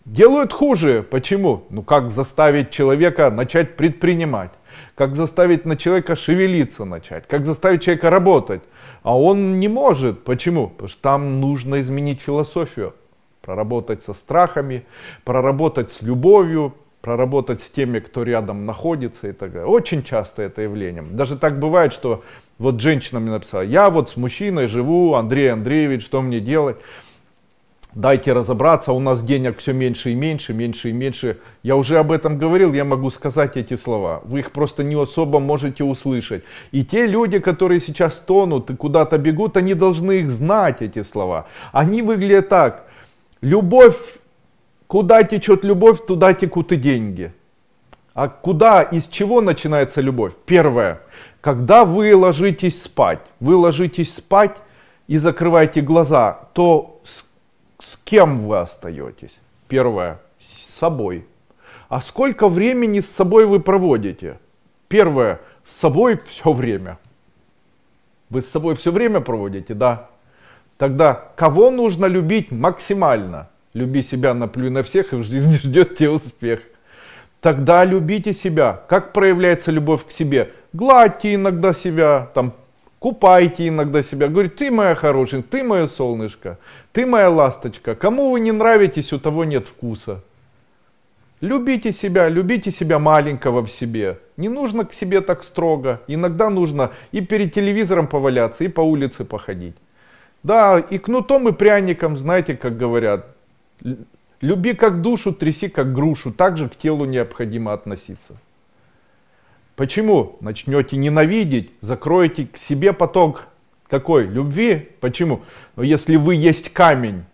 Делают хуже. Почему? Ну как заставить человека начать предпринимать? Как заставить на человека шевелиться начать? Как заставить человека работать? А он не может. Почему? Потому что там нужно изменить философию. Проработать со страхами, проработать с любовью, проработать с теми, кто рядом находится и так далее. Очень часто это явление. Даже так бывает, что вот женщина мне написала: я вот с мужчиной живу, Андрей Андреевич, что мне делать? Дайте разобраться, у нас денег все меньше и меньше, меньше и меньше. Я уже об этом говорил, я могу сказать эти слова. Вы их просто не особо можете услышать. И те люди, которые сейчас тонут и куда-то бегут, они должны их знать, эти слова. Они выглядят так. Любовь, куда течет любовь, туда текут и деньги. А куда, из чего начинается любовь? Первое. Когда вы ложитесь спать, вы ложитесь спать и закрываете глаза, то с С кем вы остаетесь? Первое, с собой. А сколько времени с собой вы проводите? Первое, с собой все время. Вы с собой все время проводите, да? Тогда кого нужно любить максимально? Люби себя, наплюй на всех, и в жизни ждет тебя успех. Тогда любите себя. Как проявляется любовь к себе? Гладьте иногда себя, там, купайте иногда себя. Говорит: ты моя хорошая, ты мое солнышко, ты моя ласточка. Кому вы не нравитесь, у того нет вкуса. Любите себя, любите себя маленького в себе. Не нужно к себе так строго. Иногда нужно и перед телевизором поваляться, и по улице походить. Да, и кнутом, и пряником, знаете, как говорят. Люби как душу, тряси как грушу. Так же к телу необходимо относиться. Почему? Начнете ненавидеть, закроете к себе поток какой? Любви. Почему? Но если вы есть камень,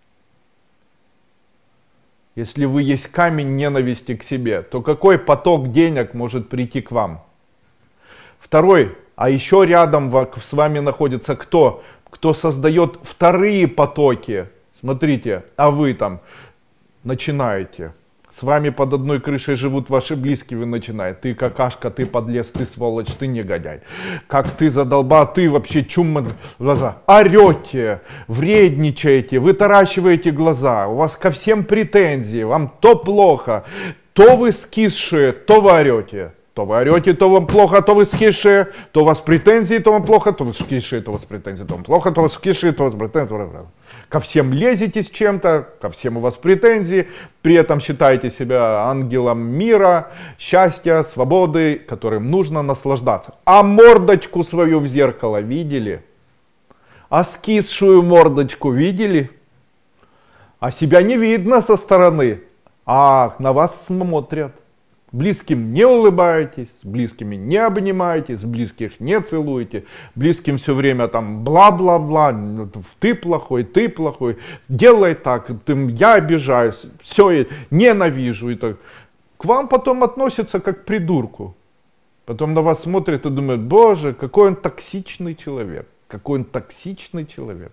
если вы есть камень ненависти к себе, то какой поток денег может прийти к вам? Второй, а еще рядом с вами находится кто? Кто создает вторые потоки. Смотрите, а вы там начинаете. С вами под одной крышей живут ваши близкие, вы начинаете. Ты какашка, ты подлец, ты сволочь, ты негодяй. Как ты задолбал, ты вообще чум. Орете, вредничаете, вытаращиваете глаза. У вас ко всем претензии, вам то плохо, то вы скисшие, то вы орете. То вы орете, то вам плохо, то вы скисшие, то у вас претензии, то вам плохо, то вы скисшие, то у вас претензии, то вам плохо, то у вас скисшие, то у вас претензии. Ко всем лезете с чем-то, ко всем у вас претензии, при этом считаете себя ангелом мира, счастья, свободы, которым нужно наслаждаться. А мордочку свою в зеркало видели? А скисшую мордочку видели? А себя не видно со стороны, а на вас смотрят. Близким не улыбаетесь, с близкими не обнимаетесь, близких не целуете, близким все время там бла-бла-бла, ты плохой, ты плохой, делай так, ты, я обижаюсь, все, ненавижу. И так. К вам потом относятся как к придурку. Потом на вас смотрят и думают: боже, какой он токсичный человек, какой он токсичный человек.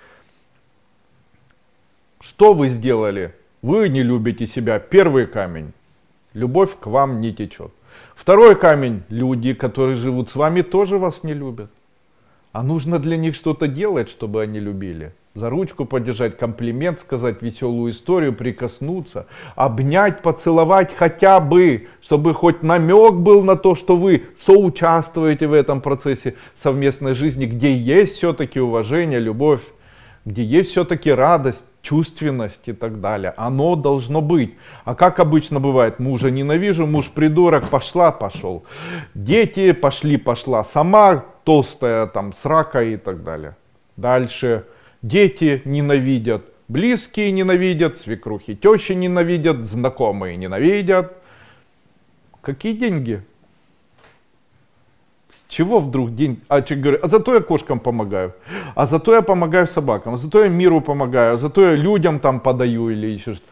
Что вы сделали? Вы не любите себя. Первый камень. Любовь к вам не течет. Второй камень. Люди, которые живут с вами, тоже вас не любят. А нужно для них что-то делать, чтобы они любили. За ручку подержать, комплимент сказать, веселую историю, прикоснуться, обнять, поцеловать хотя бы, чтобы хоть намек был на то, что вы соучаствуете в этом процессе совместной жизни, где есть все-таки уважение, любовь, где есть все-таки радость, чувственность и так далее. Оно должно быть. А как обычно бывает, мужа ненавижу, муж придурок, пошла, пошел. Дети, пошли, пошла. Сама толстая, там, с ракой и так далее. Дальше. Дети ненавидят, близкие ненавидят, свекрухи, тещи ненавидят, знакомые ненавидят. Какие деньги? Чего вдруг день? А человек говорит: а зато я кошкам помогаю, а зато я помогаю собакам, а зато я миру помогаю, а зато я людям там подаю или еще что-то.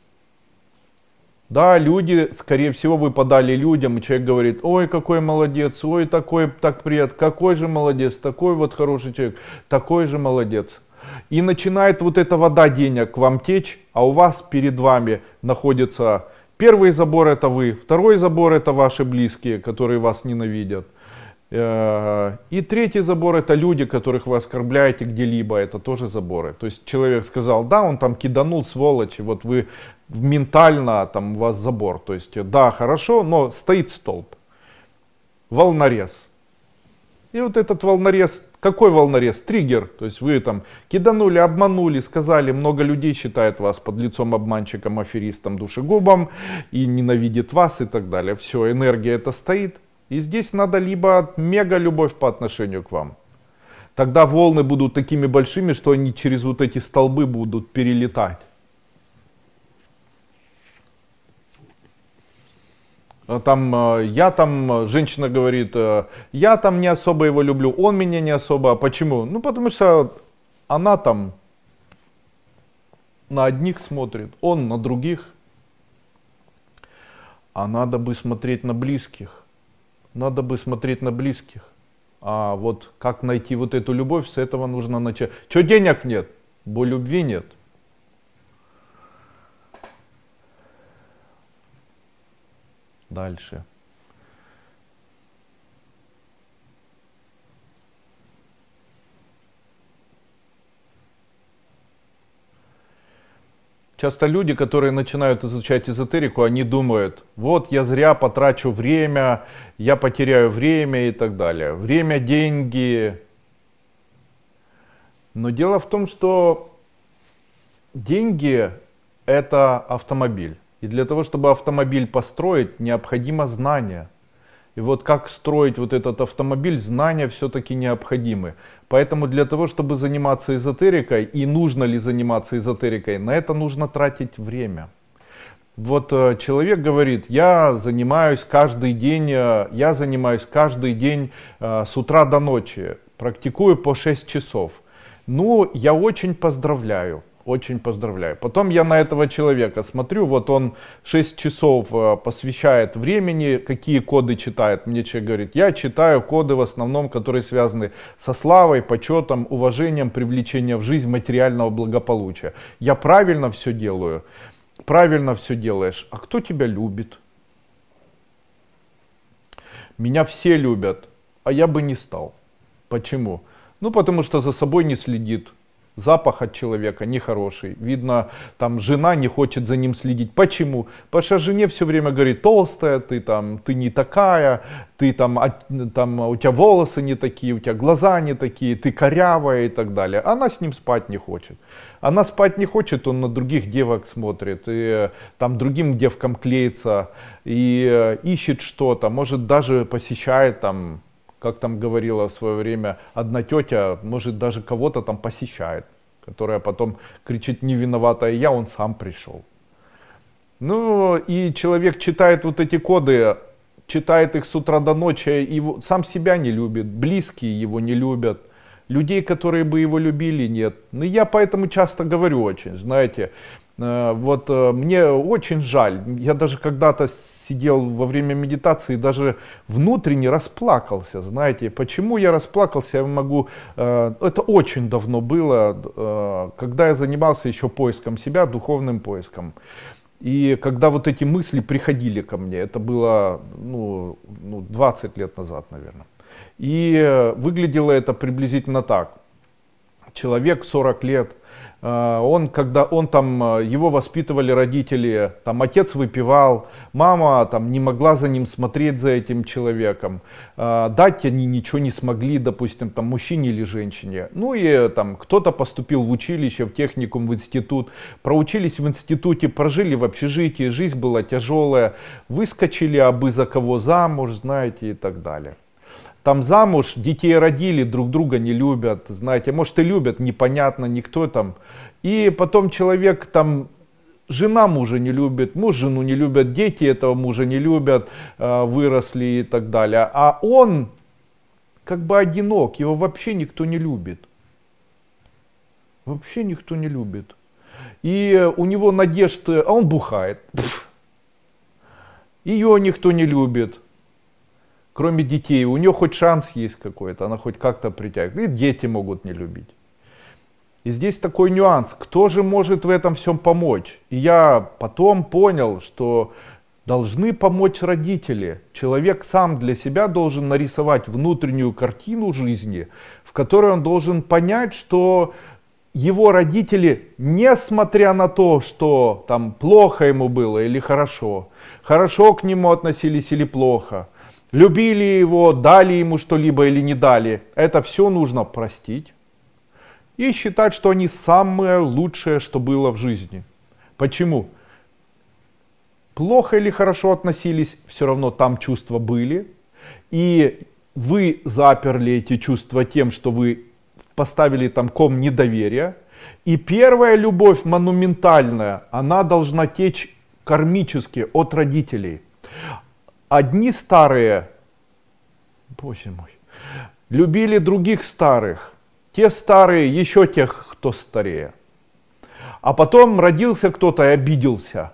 Да, люди, скорее всего, вы подали людям, и человек говорит: ой, какой молодец, ой, такой, так приятно, какой же молодец, такой вот хороший человек, такой же молодец. И начинает вот эта вода денег к вам течь, а у вас перед вами находится первый забор — это вы, второй забор — это ваши близкие, которые вас ненавидят. И третий забор — это люди, которых вы оскорбляете где-либо, это тоже заборы. То есть человек сказал, да, он там киданул, сволочь, и вот вы ментально, там у вас забор. То есть, да, хорошо, но стоит столб, волнорез. И вот этот волнорез, какой волнорез? Триггер. То есть вы там киданули, обманули, сказали, много людей считает вас подлецом, обманщиком, аферистом, душегубом и ненавидит вас и так далее. Все, энергия это стоит. И здесь надо либо мега любовь по отношению к вам. Тогда волны будут такими большими, что они через вот эти столбы будут перелетать. Там, я там, женщина говорит, я там не особо его люблю, он меня не особо. Почему? Ну, потому что она там на одних смотрит, он на других. А надо бы смотреть на близких. Надо бы смотреть на близких. А вот как найти вот эту любовь, с этого нужно начать. Что денег нет? Бо любви нет. Дальше. Часто люди, которые начинают изучать эзотерику, они думают, вот я зря потрачу время, я потеряю время и так далее. Время, деньги. Но дело в том, что деньги — это автомобиль. И для того, чтобы автомобиль построить, необходимо знание. И вот как строить вот этот автомобиль, знания все-таки необходимы. Поэтому для того, чтобы заниматься эзотерикой, и нужно ли заниматься эзотерикой, на это нужно тратить время. Вот э, человек говорит, я занимаюсь каждый день, э, я занимаюсь каждый день э, с утра до ночи, практикую по шесть часов. Ну, я очень поздравляю. Очень поздравляю. Потом я на этого человека смотрю, вот он шесть часов посвящает времени, какие коды читает. Мне человек говорит, я читаю коды в основном, которые связаны со славой, почетом, уважением, привлечением в жизнь материального благополучия. Я правильно все делаю? Правильно все делаешь. А кто тебя любит? Меня все любят, а я бы не стал. Почему? Ну, потому что за собой не следит. Запах от человека нехороший. Видно, там жена не хочет за ним следить. Почему? Потому что жене все время говорит, толстая, ты там, ты не такая, ты там, а, там, у тебя волосы не такие, у тебя глаза не такие, ты корявая и так далее. Она с ним спать не хочет. Она спать не хочет, он на других девок смотрит, и там другим девкам клеится, и ищет что-то, может даже посещает там, как там говорила в свое время одна тетя, может даже кого-то там посещает, которая потом кричит, не виновата я, он сам пришел. Ну и человек читает вот эти коды, читает их с утра до ночи, и сам себя не любит, близкие его не любят, людей, которые бы его любили, нет. Ну я поэтому часто говорю очень, знаете, вот мне очень жаль, я даже когда-то сидел во время медитации, даже внутренне расплакался, знаете, почему я расплакался, я могу, это очень давно было, когда я занимался еще поиском себя, духовным поиском. И когда вот эти мысли приходили ко мне, это было ну, ну, двадцать лет назад, наверное. И выглядело это приблизительно так. Человек сорок лет, он, когда он там, его воспитывали родители, там отец выпивал, мама там не могла за ним смотреть, за этим человеком, дать они ничего не смогли, допустим, там мужчине или женщине. Ну и там кто-то поступил в училище, в техникум, в институт, проучились в институте, прожили в общежитии, жизнь была тяжелая, выскочили абы за кого замуж, знаете, и так далее. Там замуж, детей родили, друг друга не любят, знаете, может и любят, непонятно, никто там. И потом человек там, жена мужа не любит, муж жену не любит, дети этого мужа не любят, выросли и так далее. А он как бы одинок, его вообще никто не любит. Вообще никто не любит. И у него надежды, а он бухает. Ее никто не любит. Кроме детей, у нее хоть шанс есть какой-то, она хоть как-то притягивает. И дети могут не любить. И здесь такой нюанс, кто же может в этом всем помочь? И я потом понял, что Должны помочь родители. Человек сам для себя должен нарисовать внутреннюю картину жизни, в которой он должен понять, что его родители, несмотря на то, что там плохо ему было или хорошо, хорошо к нему относились или плохо, любили его, дали ему что-либо или не дали, это все нужно простить и считать, что они самое лучшее, что было в жизни. Почему? Плохо или хорошо относились, все равно там чувства были. И вы заперли эти чувства тем, что вы поставили там ком недоверия. И первая любовь монументальная, она должна течь кармически от родителей. Одни старые, боже мой, любили других старых. Те старые еще тех, кто старее. А потом родился кто-то и обиделся.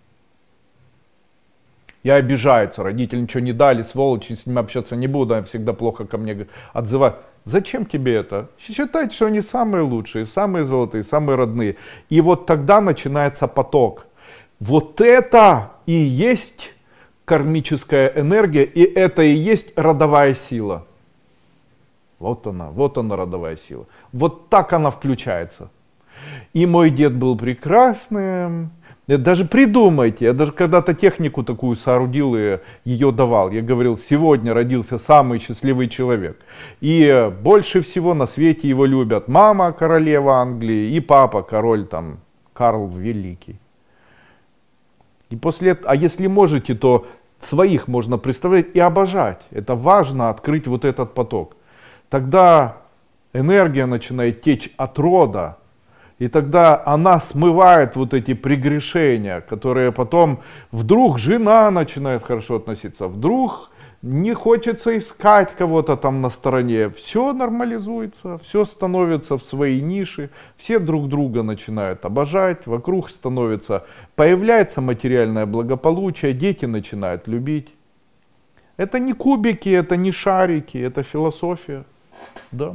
И обижается, родители ничего не дали, сволочи, с ним общаться не буду, они всегда плохо ко мне отзывают. Зачем тебе это? Считайте, что они самые лучшие, самые золотые, самые родные. И вот тогда начинается поток. Вот это и есть кармическая энергия, и это и есть родовая сила. Вот она, вот она родовая сила. Вот так она включается. И мой дед был прекрасным. Даже придумайте, я даже когда-то технику такую соорудил и ее давал. Я говорил, сегодня родился самый счастливый человек. И больше всего на свете его любят мама королева Англии и папа король там Карл Великий. И после этого, а если можете, то своих можно представлять и обожать. Это важно, открыть вот этот поток. Тогда энергия начинает течь от рода. И тогда она смывает вот эти прегрешения, которые потом вдруг жена начинает хорошо относиться, вдруг не хочется искать кого-то там на стороне. Все нормализуется, все становится в своей нише, все друг друга начинают обожать, вокруг становится, появляется материальное благополучие, дети начинают любить. Это не кубики, это не шарики, это философия. Да.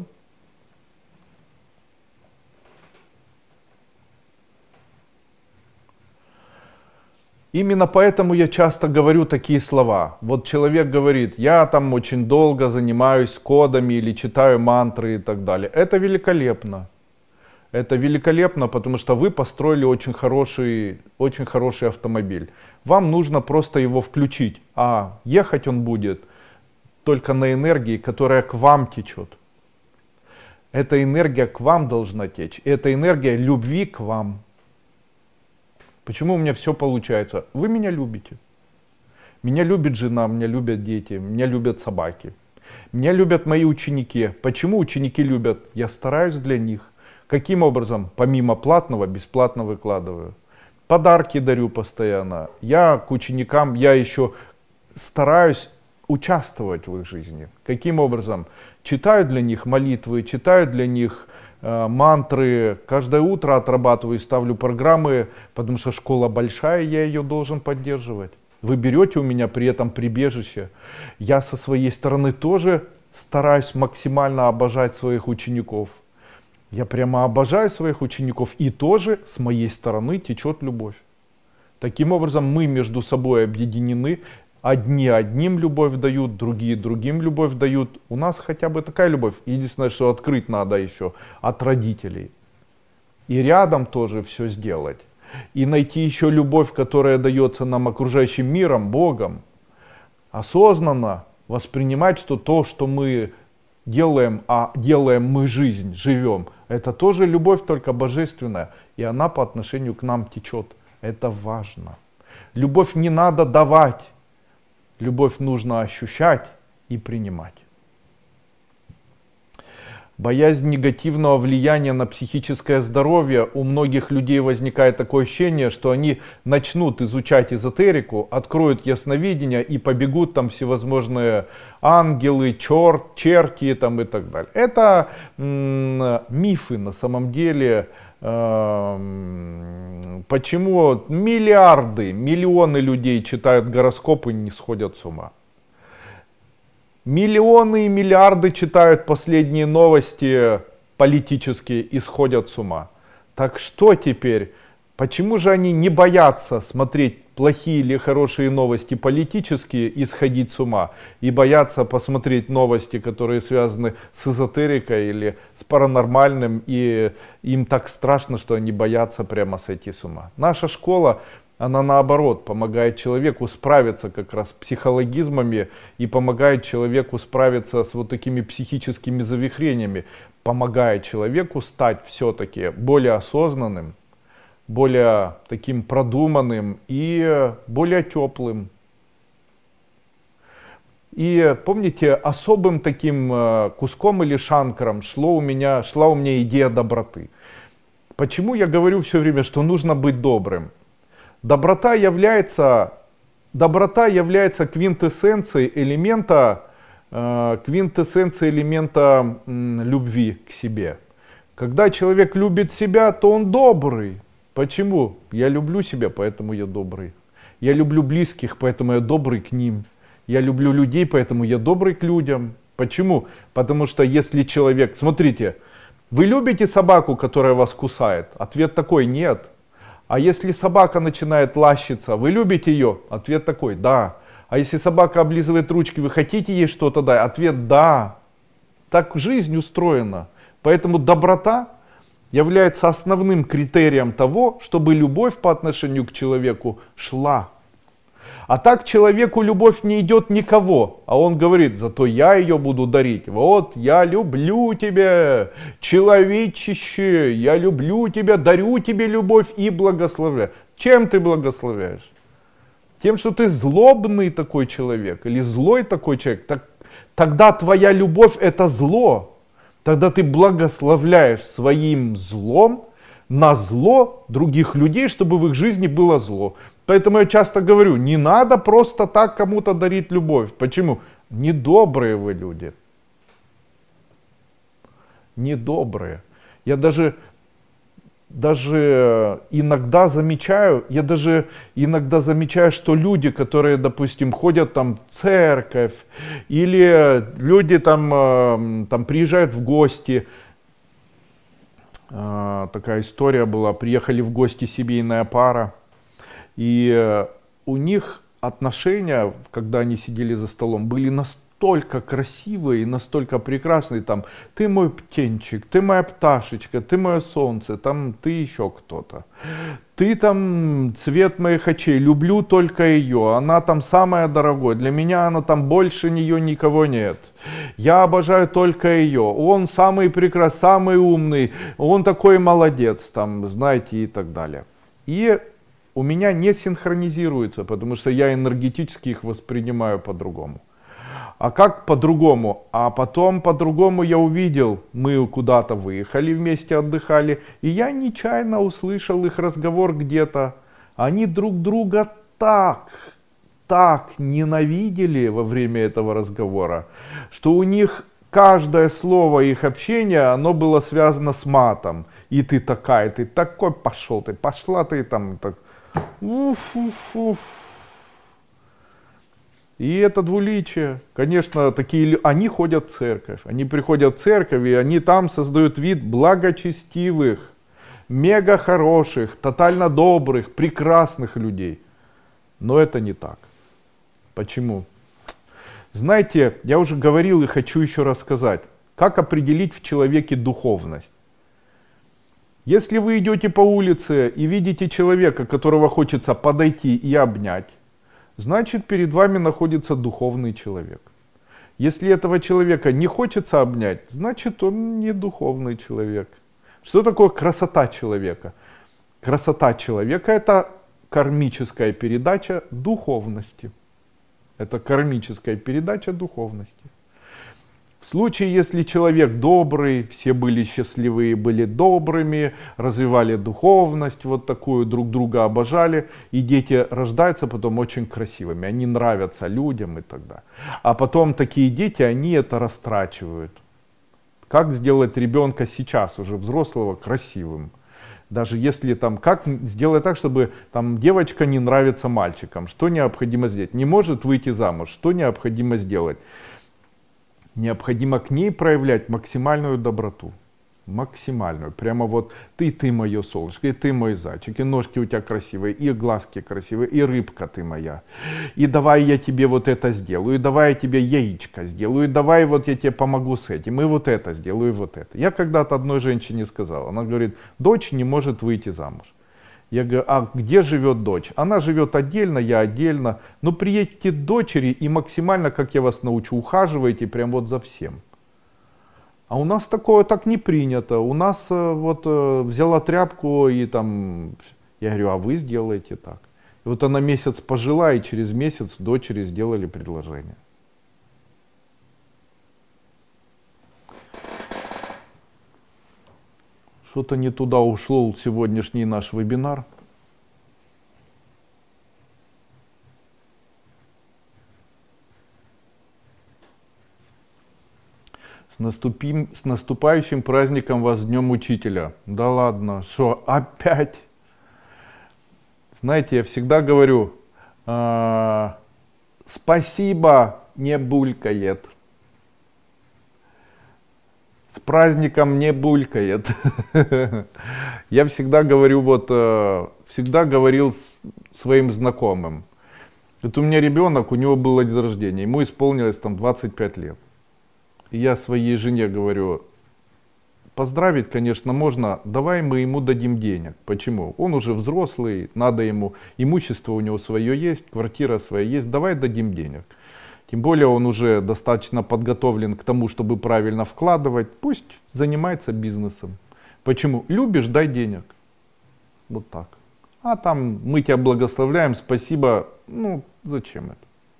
Именно поэтому я часто говорю такие слова. Вот человек говорит, я там очень долго занимаюсь кодами или читаю мантры и так далее. Это великолепно. Это великолепно, потому что вы построили очень хороший, очень хороший автомобиль. Вам нужно просто его включить, а ехать он будет только на энергии, которая к вам течет. Эта энергия к вам должна течь. Это энергия любви к вам. Почему у меня все получается? Вы меня любите. Меня любит жена, меня любят дети, меня любят собаки. Меня любят мои ученики. Почему ученики любят? Я стараюсь для них. Каким образом? Помимо платного, бесплатно выкладываю. Подарки дарю постоянно. Я к ученикам, я еще стараюсь участвовать в их жизни. Каким образом? Читаю для них молитвы, читаю для них мантры, каждое утро отрабатываю, ставлю программы, потому что школа большая, я ее должен поддерживать. Вы берете у меня при этом прибежище. Я со своей стороны тоже стараюсь максимально обожать своих учеников. Я прямо обожаю своих учеников, и тоже с моей стороны течет любовь. Таким образом мы между собой объединены. Одни одним любовь дают, другие другим любовь дают. У нас хотя бы такая любовь. Единственное, что открыть надо еще от родителей. И рядом тоже все сделать. И найти еще любовь, которая дается нам окружающим миром, Богом. Осознанно воспринимать, что то, что мы делаем, а делаем мы жизнь, живем, это тоже любовь, только божественная. И она по отношению к нам течет. Это важно. Любовь не надо давать. Любовь нужно ощущать и принимать. Боязнь негативного влияния на психическое здоровье. У многих людей возникает такое ощущение, что они начнут изучать эзотерику, откроют ясновидение и побегут там всевозможные ангелы, черт, черти там, и так далее. Это м- мифы на самом деле. Почему миллиарды, миллионы людей читают гороскопы и не сходят с ума? Миллионы и миллиарды читают последние новости политические и сходят с ума. Так что теперь? Почему же они не боятся смотреть плохие или хорошие новости политические и сходить с ума? И боятся посмотреть новости, которые связаны с эзотерикой или с паранормальным, и им так страшно, что они боятся прямо сойти с ума. Наша школа, она наоборот помогает человеку справиться как раз с психологизмами и помогает человеку справиться с вот такими психическими завихрениями. Помогает человеку стать все-таки более осознанным, более таким продуманным и более теплым. И помните, особым таким куском или шанкром шло у меня, шла у меня идея доброты. Почему я говорю все время, что нужно быть добрым? Доброта является, доброта является квинтэссенцией элемента, квинтэссенцией элемента любви к себе. Когда человек любит себя, то он добрый. Почему? Я люблю себя, поэтому я добрый. Я люблю близких, поэтому я добрый к ним. Я люблю людей, поэтому я добрый к людям. Почему? Потому что если человек... Смотрите, вы любите собаку, которая вас кусает? Ответ такой: нет. А если собака начинает лащиться, вы любите ее? Ответ такой: да. А если собака облизывает ручки, вы хотите ей что-то дать? Ответ: да. Так жизнь устроена. Поэтому доброта является основным критерием того, чтобы любовь по отношению к человеку шла. А так человеку любовь не идет никого, а он говорит: зато я ее буду дарить. Вот, я люблю тебя, человечище, я люблю тебя, дарю тебе любовь и благословляю. Чем ты благословляешь? Тем, что ты злобный такой человек или злой такой человек, так, тогда твоя любовь это зло. Тогда ты благословляешь своим злом на зло других людей, чтобы в их жизни было зло. Поэтому я часто говорю, не надо просто так кому-то дарить любовь. Почему? Недобрые вы люди. Недобрые. Я даже, даже иногда замечаю, я даже иногда замечаю, что люди, которые, допустим, ходят там в церковь, или люди там, там приезжают в гости, такая история была, приехали в гости семейная пара, и у них отношения, когда они сидели за столом, были настолько красивые и настолько прекрасные. Там: ты мой птенчик, ты моя пташечка, ты мое солнце, там ты еще кто-то. Ты там цвет моих очей, люблю только ее, она там самая дорогая, для меня она там больше нее никого нет. Я обожаю только ее, он самый прекрасный, самый умный, он такой молодец, там, знаете, и так далее. И у меня не синхронизируется, потому что я энергетически их воспринимаю по-другому. А как по-другому? А потом по-другому я увидел, мы куда-то выехали вместе, отдыхали, и я нечаянно услышал их разговор где-то. Они друг друга так, так ненавидели во время этого разговора, что у них каждое слово их общения, оно было связано с матом. И ты такая, ты такой, пошел ты, пошла ты там, так. Уф, уф, уф. И это двуличие. Конечно, такие, они ходят в церковь. Они приходят в церковь, и они там создают вид благочестивых, мега хороших, тотально добрых, прекрасных людей. Но это не так. Почему? Знаете, я уже говорил и хочу еще раз сказать, как определить в человеке духовность. Если вы идете по улице и видите человека, которого хочется подойти и обнять, значит, перед вами находится духовный человек. Если этого человека не хочется обнять, значит, он не духовный человек. Что такое красота человека? Красота человека — это кармическая передача духовности. Это кармическая передача духовности. В случае, если человек добрый, все были счастливые, были добрыми, развивали духовность, вот такую, друг друга обожали, и дети рождаются потом очень красивыми, они нравятся людям и так далее. А потом такие дети, они это растрачивают. Как сделать ребенка сейчас, уже взрослого, красивым? Даже если там, как сделать так, чтобы там девочка не нравится мальчикам, что необходимо сделать? Не может выйти замуж, что необходимо сделать? Необходимо к ней проявлять максимальную доброту. Максимальную. Прямо вот ты, ты мое солнышко, и ты мой зайчик, и ножки у тебя красивые, и глазки красивые, и рыбка ты моя. И давай я тебе вот это сделаю, и давай я тебе яичко сделаю, и давай вот я тебе помогу с этим, и вот это сделаю, и вот это. Я когда-то одной женщине сказал, она говорит, дочь не может выйти замуж. Я говорю, а где живет дочь? Она живет отдельно, я отдельно. Но приедьте к дочери и максимально, как я вас научу, ухаживайте прям вот за всем. А у нас такое так не принято. У нас вот взяла тряпку и там, я говорю, а вы сделаете так. И вот она месяц пожила, и через месяц дочери сделали предложение. Что-то не туда ушло сегодняшний наш вебинар. С, наступим, с наступающим праздником вас, Днем Учителя. Да ладно, что опять? Знаете, я всегда говорю, э, спасибо не булькает. С праздником не булькает. Я всегда говорю, вот, всегда говорил своим знакомым. Вот у меня ребенок, у него был день рождения, ему исполнилось там двадцать пять лет. И я своей жене говорю, поздравить, конечно, можно, давай мы ему дадим денег. Почему? Он уже взрослый, надо ему, имущество у него свое есть, квартира своя есть, давай дадим денег. Тем более он уже достаточно подготовлен к тому, чтобы правильно вкладывать. Пусть занимается бизнесом. Почему? Любишь, дай денег. Вот так. А там мы тебя благословляем, спасибо. Ну, зачем это?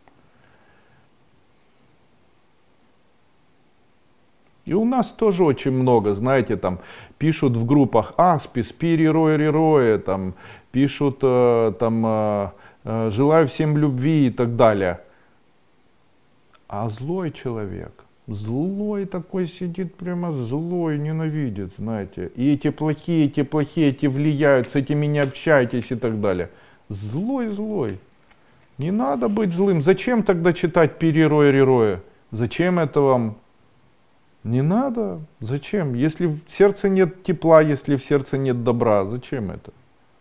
И у нас тоже очень много, знаете, там пишут в группах Аспис, Пири, Роя, Роя, там пишут, там, желаю всем любви и так далее. А злой человек, злой такой сидит, прямо злой, ненавидит, знаете. И эти плохие, эти плохие, эти влияют, с этими не общайтесь и так далее. Злой, злой. Не надо быть злым. Зачем тогда читать Пири-Роя, Ри-Роя? Зачем это вам? Не надо. Зачем? Если в сердце нет тепла, если в сердце нет добра, зачем это?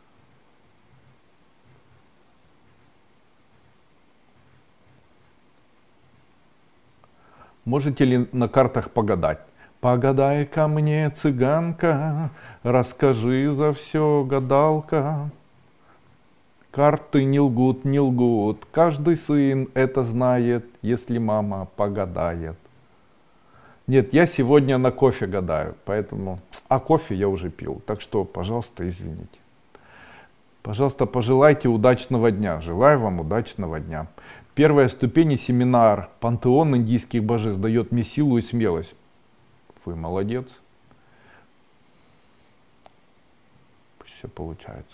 Можете ли на картах погадать? Погадай ко мне, цыганка, расскажи за все, гадалка. Карты не лгут, не лгут, каждый сын это знает, если мама погадает. Нет, я сегодня на кофе гадаю, поэтому... А кофе я уже пил, так что, пожалуйста, извините. Пожалуйста, пожелайте удачного дня. Желаю вам удачного дня. Первая ступень и семинар «Пантеон индийских божеств» дает мне силу и смелость. Вы молодец. Пусть все получается.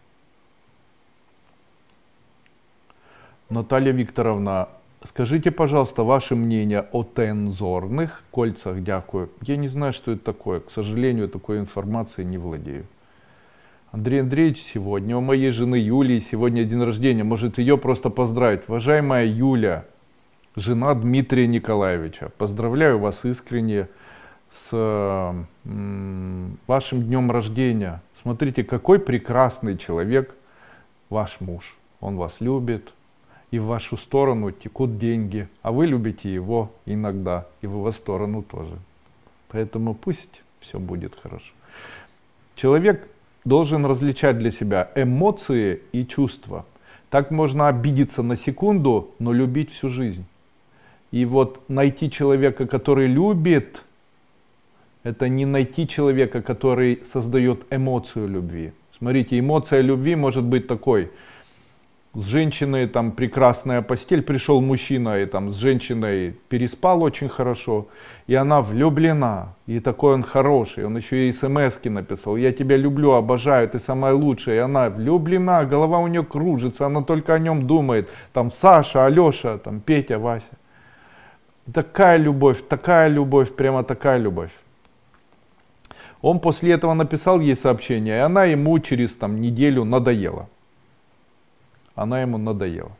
Наталья Викторовна, скажите, пожалуйста, ваше мнение о тензорных кольцах. Дякую. Я не знаю, что это такое. К сожалению, такой информацией не владею. Андрей Андреевич, сегодня у моей жены Юлии сегодня день рождения. Может, ее просто поздравить. Уважаемая Юля, жена Дмитрия Николаевича, поздравляю вас искренне с м, вашим днем рождения. Смотрите, какой прекрасный человек ваш муж. Он вас любит, и в вашу сторону текут деньги, а вы любите его иногда, и в его сторону тоже. Поэтому пусть все будет хорошо. Человек должен различать для себя эмоции и чувства. Так можно обидеться на секунду, но любить всю жизнь. И вот найти человека, который любит, это не найти человека, который создает эмоцию любви. Смотрите, эмоция любви может быть такой. С женщиной там прекрасная постель, пришел мужчина и там с женщиной переспал очень хорошо, и она влюблена, и такой он хороший, он еще и смс-ки написал, я тебя люблю, обожаю, ты самая лучшая, и она влюблена, голова у нее кружится, она только о нем думает, там Саша, Алеша, там Петя, Вася. Такая любовь, такая любовь, прямо такая любовь. Он после этого написал ей сообщение, и она ему через там неделю надоела. Она ему надоела.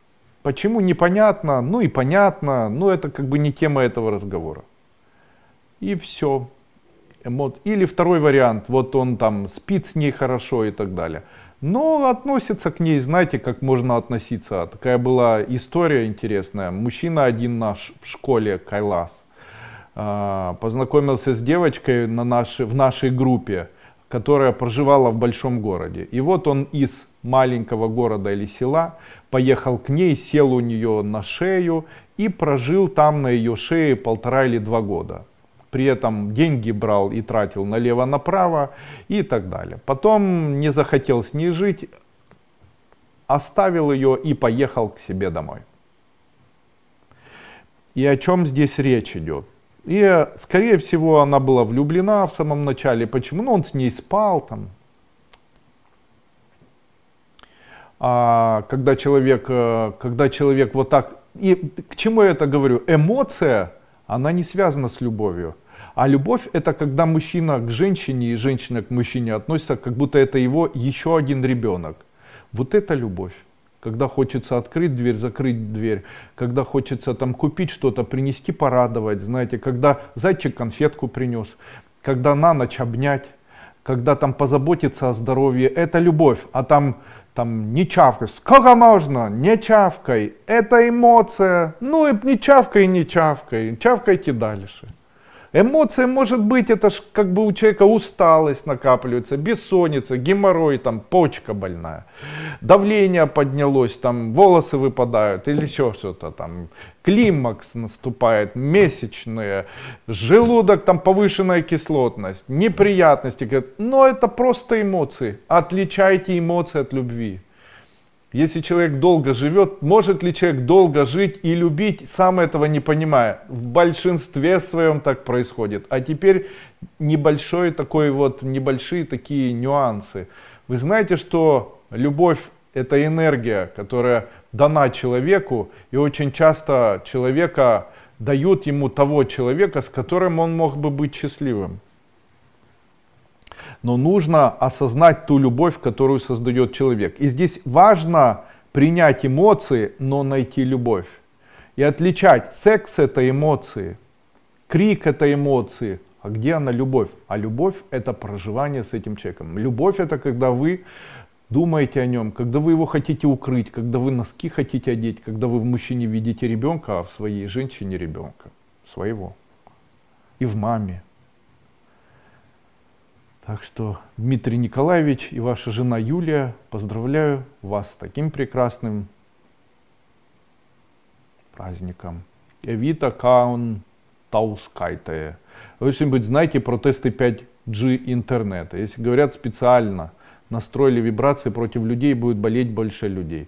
Почему непонятно? Ну и понятно, но это как бы не тема этого разговора. и все. Или второй вариант, вот он там спит с ней хорошо и так далее. Но относится к ней, знаете, как можно относиться. Такая была история интересная. Мужчина один наш в школе, Кайлас, познакомился с девочкой на нашей, в нашей группе, которая проживала в большом городе. И вот он из маленького города или села поехал к ней, сел у нее на шею и прожил там на ее шее полтора или два года. При этом деньги брал и тратил налево-направо и так далее. Потом не захотел с ней жить, оставил ее и поехал к себе домой. И о чем здесь речь идет? И, скорее всего, она была влюблена в самом начале. Почему? Ну, он с ней спал там. А когда человек, когда человек вот так... И к чему я это говорю? Эмоция, она не связана с любовью. А любовь — это когда мужчина к женщине и женщина к мужчине относятся, как будто это его еще один ребенок. Вот это любовь. Когда хочется открыть дверь, закрыть дверь, когда хочется там купить что-то, принести, порадовать, знаете, когда зайчик конфетку принес, когда на ночь обнять, когда там позаботиться о здоровье, это любовь. А там, там не чавкай, сколько можно, не чавкай, это эмоция, ну и не чавкай, не чавкай, чавкайте дальше. Эмоция может быть, это ж как бы у человека усталость накапливается, бессонница, геморрой, там, почка больная, давление поднялось, там, волосы выпадают или еще что-то там, климакс наступает, месячные, желудок, там, повышенная кислотность, неприятности. Но это просто эмоции. Отличайте эмоции от любви. Если человек долго живет, может ли человек долго жить и любить, сам этого не понимая? В большинстве своем так происходит. А теперь небольшой такой вот, небольшие такие нюансы. Вы знаете, что любовь — это энергия, которая дана человеку, и очень часто человека дают ему того человека, с которым он мог бы быть счастливым. Но нужно осознать ту любовь, которую создает человек. И здесь важно принять эмоции, но найти любовь. И отличать: секс — это эмоции, крик — это эмоции. А где она, любовь? А любовь — это проживание с этим человеком. Любовь — это когда вы думаете о нем, когда вы его хотите укрыть, когда вы носки хотите одеть, когда вы в мужчине видите ребенка, а в своей женщине ребенка своего. И в маме. Так что, Дмитрий Николаевич и ваша жена Юлия, поздравляю вас с таким прекрасным праздником. Евита Каун Таускайте. Вы что-нибудь знаете про тесты пять джи интернета? Если говорят, специально настроили вибрации против людей, будет болеть больше людей.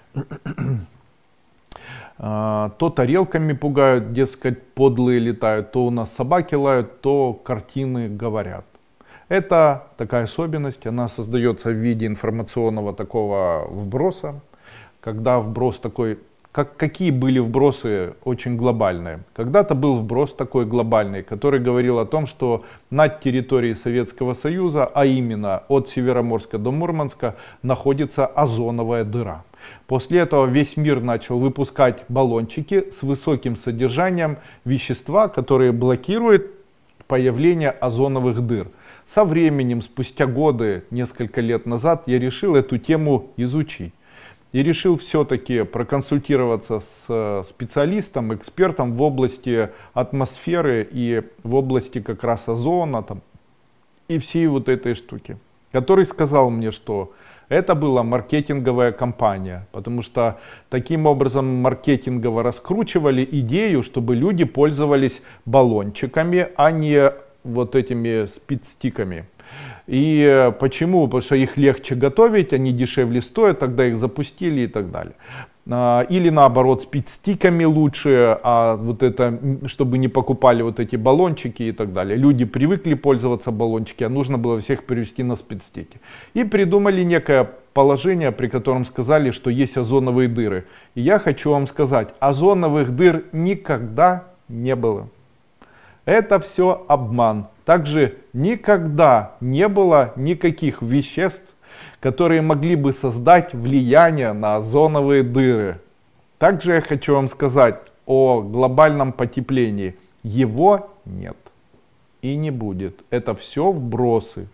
То тарелками пугают, дескать, подлые летают, то у нас собаки лают, то картины говорят. Это такая особенность, она создается в виде информационного такого вброса, когда вброс такой, как, какие были вбросы очень глобальные. Когда-то был вброс такой глобальный, который говорил о том, что над территорией Советского Союза, а именно от Североморска до Мурманска, находится озоновая дыра. После этого весь мир начал выпускать баллончики с высоким содержанием вещества, которые блокируют появление озоновых дыр. Со временем, спустя годы, несколько лет назад, я решил эту тему изучить. И решил все-таки проконсультироваться с специалистом, экспертом в области атмосферы и в области как раз озона там, и всей вот этой штуки. Который сказал мне, что это была маркетинговая кампания, потому что таким образом маркетингово раскручивали идею, чтобы люди пользовались баллончиками, а не вот этими спидстиками. И почему? Потому что их легче готовить, они дешевле стоят, тогда их запустили и так далее. Или наоборот, спидстиками лучше, а вот это, чтобы не покупали вот эти баллончики и так далее. Люди привыкли пользоваться баллончики, а нужно было всех перевести на спидстики. И придумали некое положение, при котором сказали, что есть озоновые дыры. И я хочу вам сказать, озоновых дыр никогда не было. Это все обман. Также никогда не было никаких веществ, которые могли бы создать влияние на озоновые дыры. Также я хочу вам сказать о глобальном потеплении. Его нет. и не будет. Это все вбросы.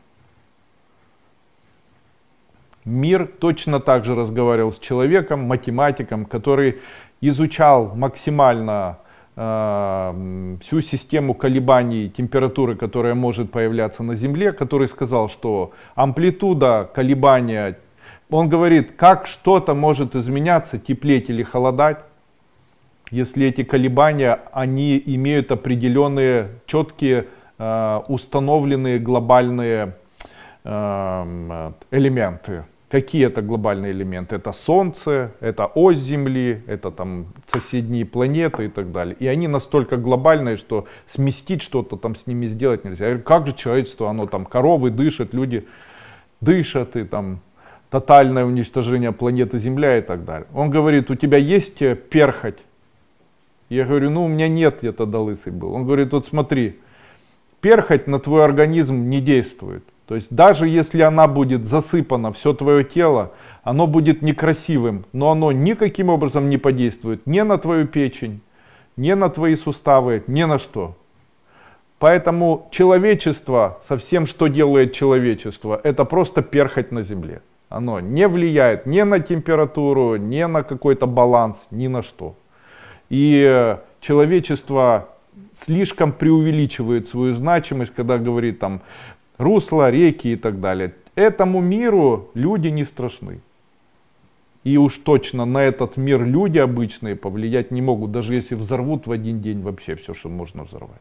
Мир точно так же разговаривал с человеком, математиком, который изучал максимально э, всю систему колебаний температуры, которая может появляться на Земле, который сказал, что амплитуда колебания, он говорит, как что-то может изменяться, теплеть или холодать, если эти колебания, они имеют определенные, четкие, э, установленные глобальные э, элементы. Какие это глобальные элементы? Это Солнце, это ось Земли, это там соседние планеты и так далее. И они настолько глобальные, что сместить что-то там с ними сделать нельзя. Я говорю, как же человечество, оно там, коровы дышат, люди дышат, и там тотальное уничтожение планеты Земля и так далее. Он говорит, у тебя есть перхоть? Я говорю, ну у меня нет, я тогда лысый был. Он говорит, вот смотри, перхоть на твой организм не действует. То есть даже если она будет засыпана, все твое тело, оно будет некрасивым, но оно никаким образом не подействует ни на твою печень, ни на твои суставы, ни на что. Поэтому человечество, со всем, что делает человечество, это просто перхоть на земле. Оно не влияет ни на температуру, ни на какой-то баланс, ни на что. И человечество слишком преувеличивает свою значимость, когда говорит там русла, реки и так далее. Этому миру люди не страшны. И уж точно на этот мир люди обычные повлиять не могут, даже если взорвут в один день вообще все, что можно взорвать.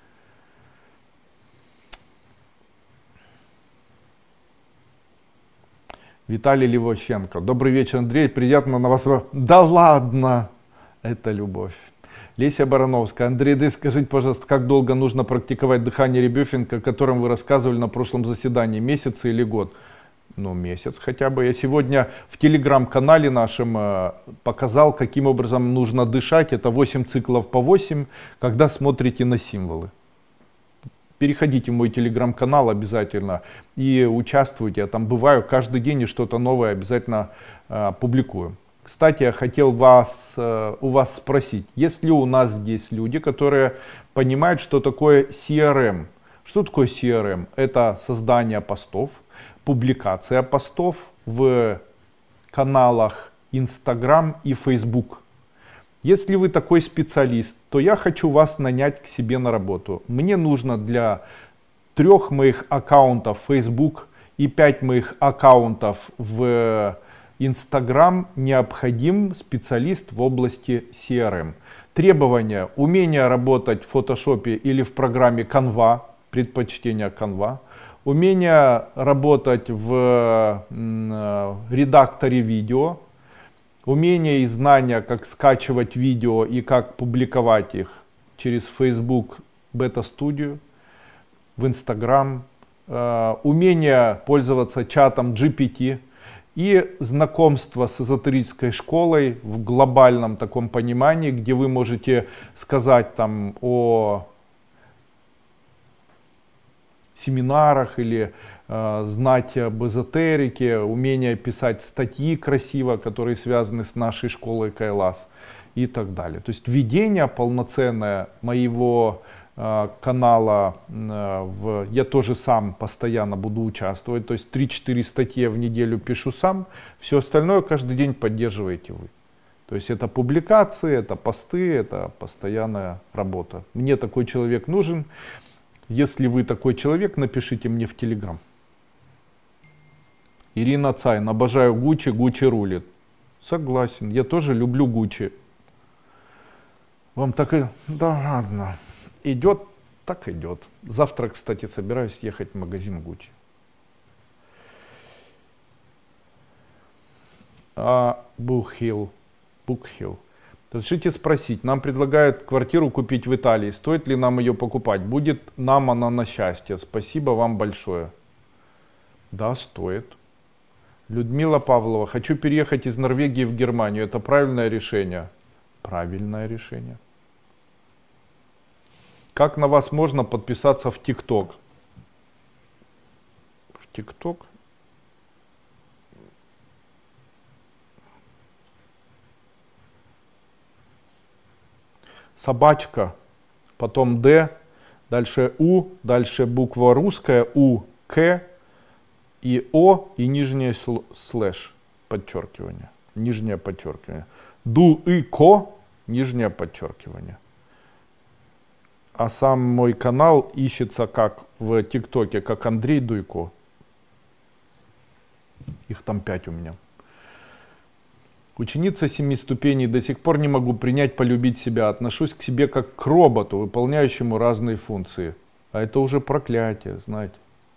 Виталий Левощенко. Добрый вечер, Андрей. Приятно на вас. Да ладно, это любовь. Леся Барановская. Андрей, да скажите, пожалуйста, как долго нужно практиковать дыхание Ребёфинга, о котором вы рассказывали на прошлом заседании? Месяц или год? Ну, месяц хотя бы. Я сегодня в телеграм-канале нашем э, показал, каким образом нужно дышать. Это восемь циклов по восемь, когда смотрите на символы. Переходите в мой телеграм-канал обязательно и участвуйте. Я там бываю каждый день и что-то новое обязательно э, публикую. Кстати, я хотел вас, э, у вас спросить, есть ли у нас здесь люди, которые понимают, что такое си эр эм? Что такое си эр эм? Это создание постов, публикация постов в каналах Instagram и Facebook. Если вы такой специалист, то я хочу вас нанять к себе на работу. Мне нужно для трех моих аккаунтов Facebook и пять моих аккаунтов в Instagram необходим специалист в области си эр эм. Требования: умение работать в фотошопе или в программе Canva, предпочтение Canva. Умение работать в редакторе видео. Умение и знания, как скачивать видео и как публиковать их через Facebook Beta Studio, в Instagram. Умение пользоваться чатом джи пи ти. И знакомство с эзотерической школой в глобальном таком понимании, где вы можете сказать там о семинарах или э, знать об эзотерике, умение писать статьи красиво, которые связаны с нашей школой Кайлас и так далее. То есть ведение полноценное моего э, канала, э, в, я тоже сам постоянно буду участвовать, то есть три-четыре статьи в неделю пишу сам, все остальное каждый день поддерживаете вы. То есть это публикации, это посты, это постоянная работа. Мне такой человек нужен. Если вы такой человек, напишите мне в Телеграм. Ирина Цайн. Обожаю Гуччи, Гуччи рулит. Согласен. Я тоже люблю Гуччи. Вам так и... Да ладно. Идет, так идет. Завтра, кстати, собираюсь ехать в магазин Гуччи. А, Бухил. Бухил. Разрешите спросить, нам предлагают квартиру купить в Италии, стоит ли нам ее покупать? Будет нам она на счастье. Спасибо вам большое. Да, стоит. Людмила Павлова, хочу переехать из Норвегии в Германию. Это правильное решение? Правильное решение. Как на вас можно подписаться в ТикТок? В ТикТок? Собачка, потом Д, Дальше У, дальше буква русская, У, К и О и нижнее слэш, подчеркивание, нижнее подчеркивание. Ду и Ко, нижнее подчеркивание. А сам мой канал ищется как в ТикТоке, как Андрей Дуйко. Их там пять у меня. Ученица семи ступеней, до сих пор не могу принять, полюбить себя. Отношусь к себе как к роботу, выполняющему разные функции. А это уже проклятие, знаете.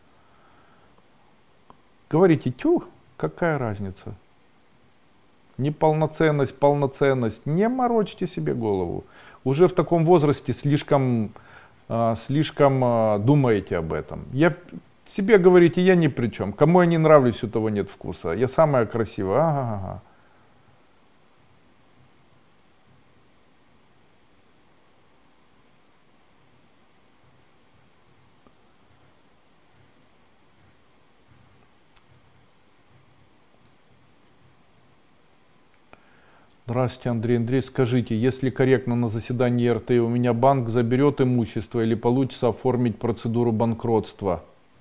Говорите, тю, какая разница? Неполноценность, полноценность. Не морочьте себе голову. Уже в таком возрасте слишком, э, слишком э, думаете об этом. Я, себе говорите, я ни при чем. Кому я не нравлюсь, у того нет вкуса. Я самая красивая. Ага-ага. Здравствуйте, Андрей Андреевич. Скажите, если корректно на заседании эр тэ и у меня банк заберет имущество или получится оформить процедуру банкротства?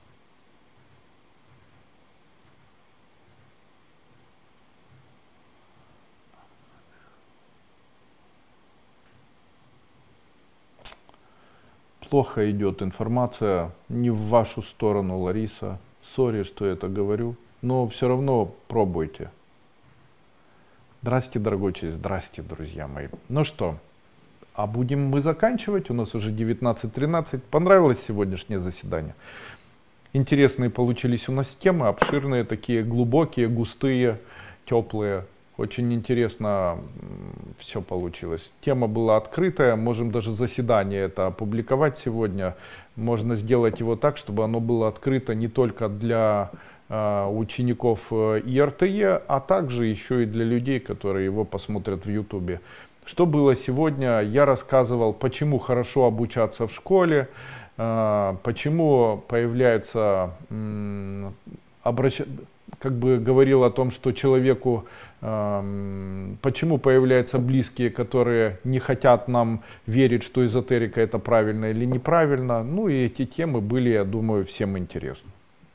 Плохо идет информация, не в вашу сторону, Лариса. Сори, что я это говорю, но все равно пробуйте. Здрасте, дорогой, здрасте, друзья мои. Ну что, а будем мы заканчивать, у нас уже девятнадцать тринадцать. Понравилось сегодняшнее заседание? Интересные получились у нас темы, обширные, такие глубокие, густые, теплые. Очень интересно все получилось. Тема была открытая, можем даже заседание это опубликовать сегодня. Можно сделать его так, чтобы оно было открыто не только для учеников и эр тэ е, а также еще и для людей, которые его посмотрят в ютубе. Что было сегодня? Я рассказывал, почему хорошо обучаться в школе, почему появляется, обращ... как бы говорил о том, что человеку, почему появляются близкие, которые не хотят нам верить, что эзотерика это правильно или неправильно. Ну и эти темы были, я думаю, всем интересны.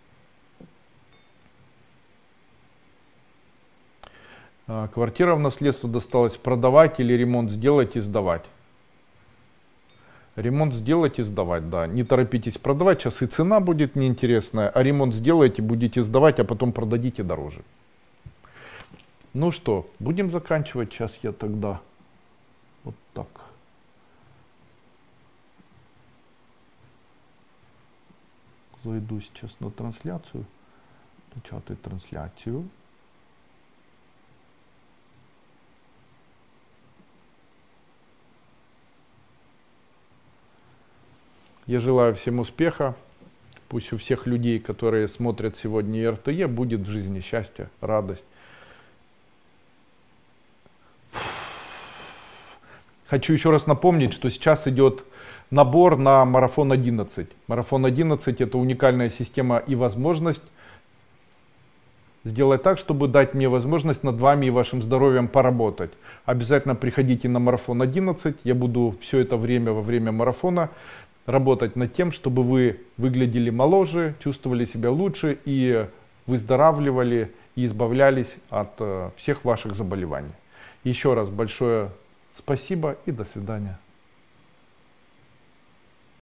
Квартира в наследство досталась, продавать или ремонт сделать и сдавать? Ремонт сделать и сдавать, да. Не торопитесь продавать, сейчас и цена будет неинтересная, а ремонт сделаете, будете сдавать, а потом продадите дороже. Ну что, будем заканчивать, сейчас я тогда вот так. Зайду сейчас на трансляцию, печатать трансляцию. Я желаю всем успеха. Пусть у всех людей, которые смотрят сегодня эр тэ е, будет в жизни счастье, радость. Хочу еще раз напомнить, что сейчас идет набор на марафон одиннадцать. Марафон одиннадцать это уникальная система и возможность сделать так, чтобы дать мне возможность над вами и вашим здоровьем поработать. Обязательно приходите на марафон одиннадцать. Я буду все это время во время марафона работать над тем, чтобы вы выглядели моложе, чувствовали себя лучше и выздоравливали и избавлялись от всех ваших заболеваний. Еще раз большое спасибо и до свидания.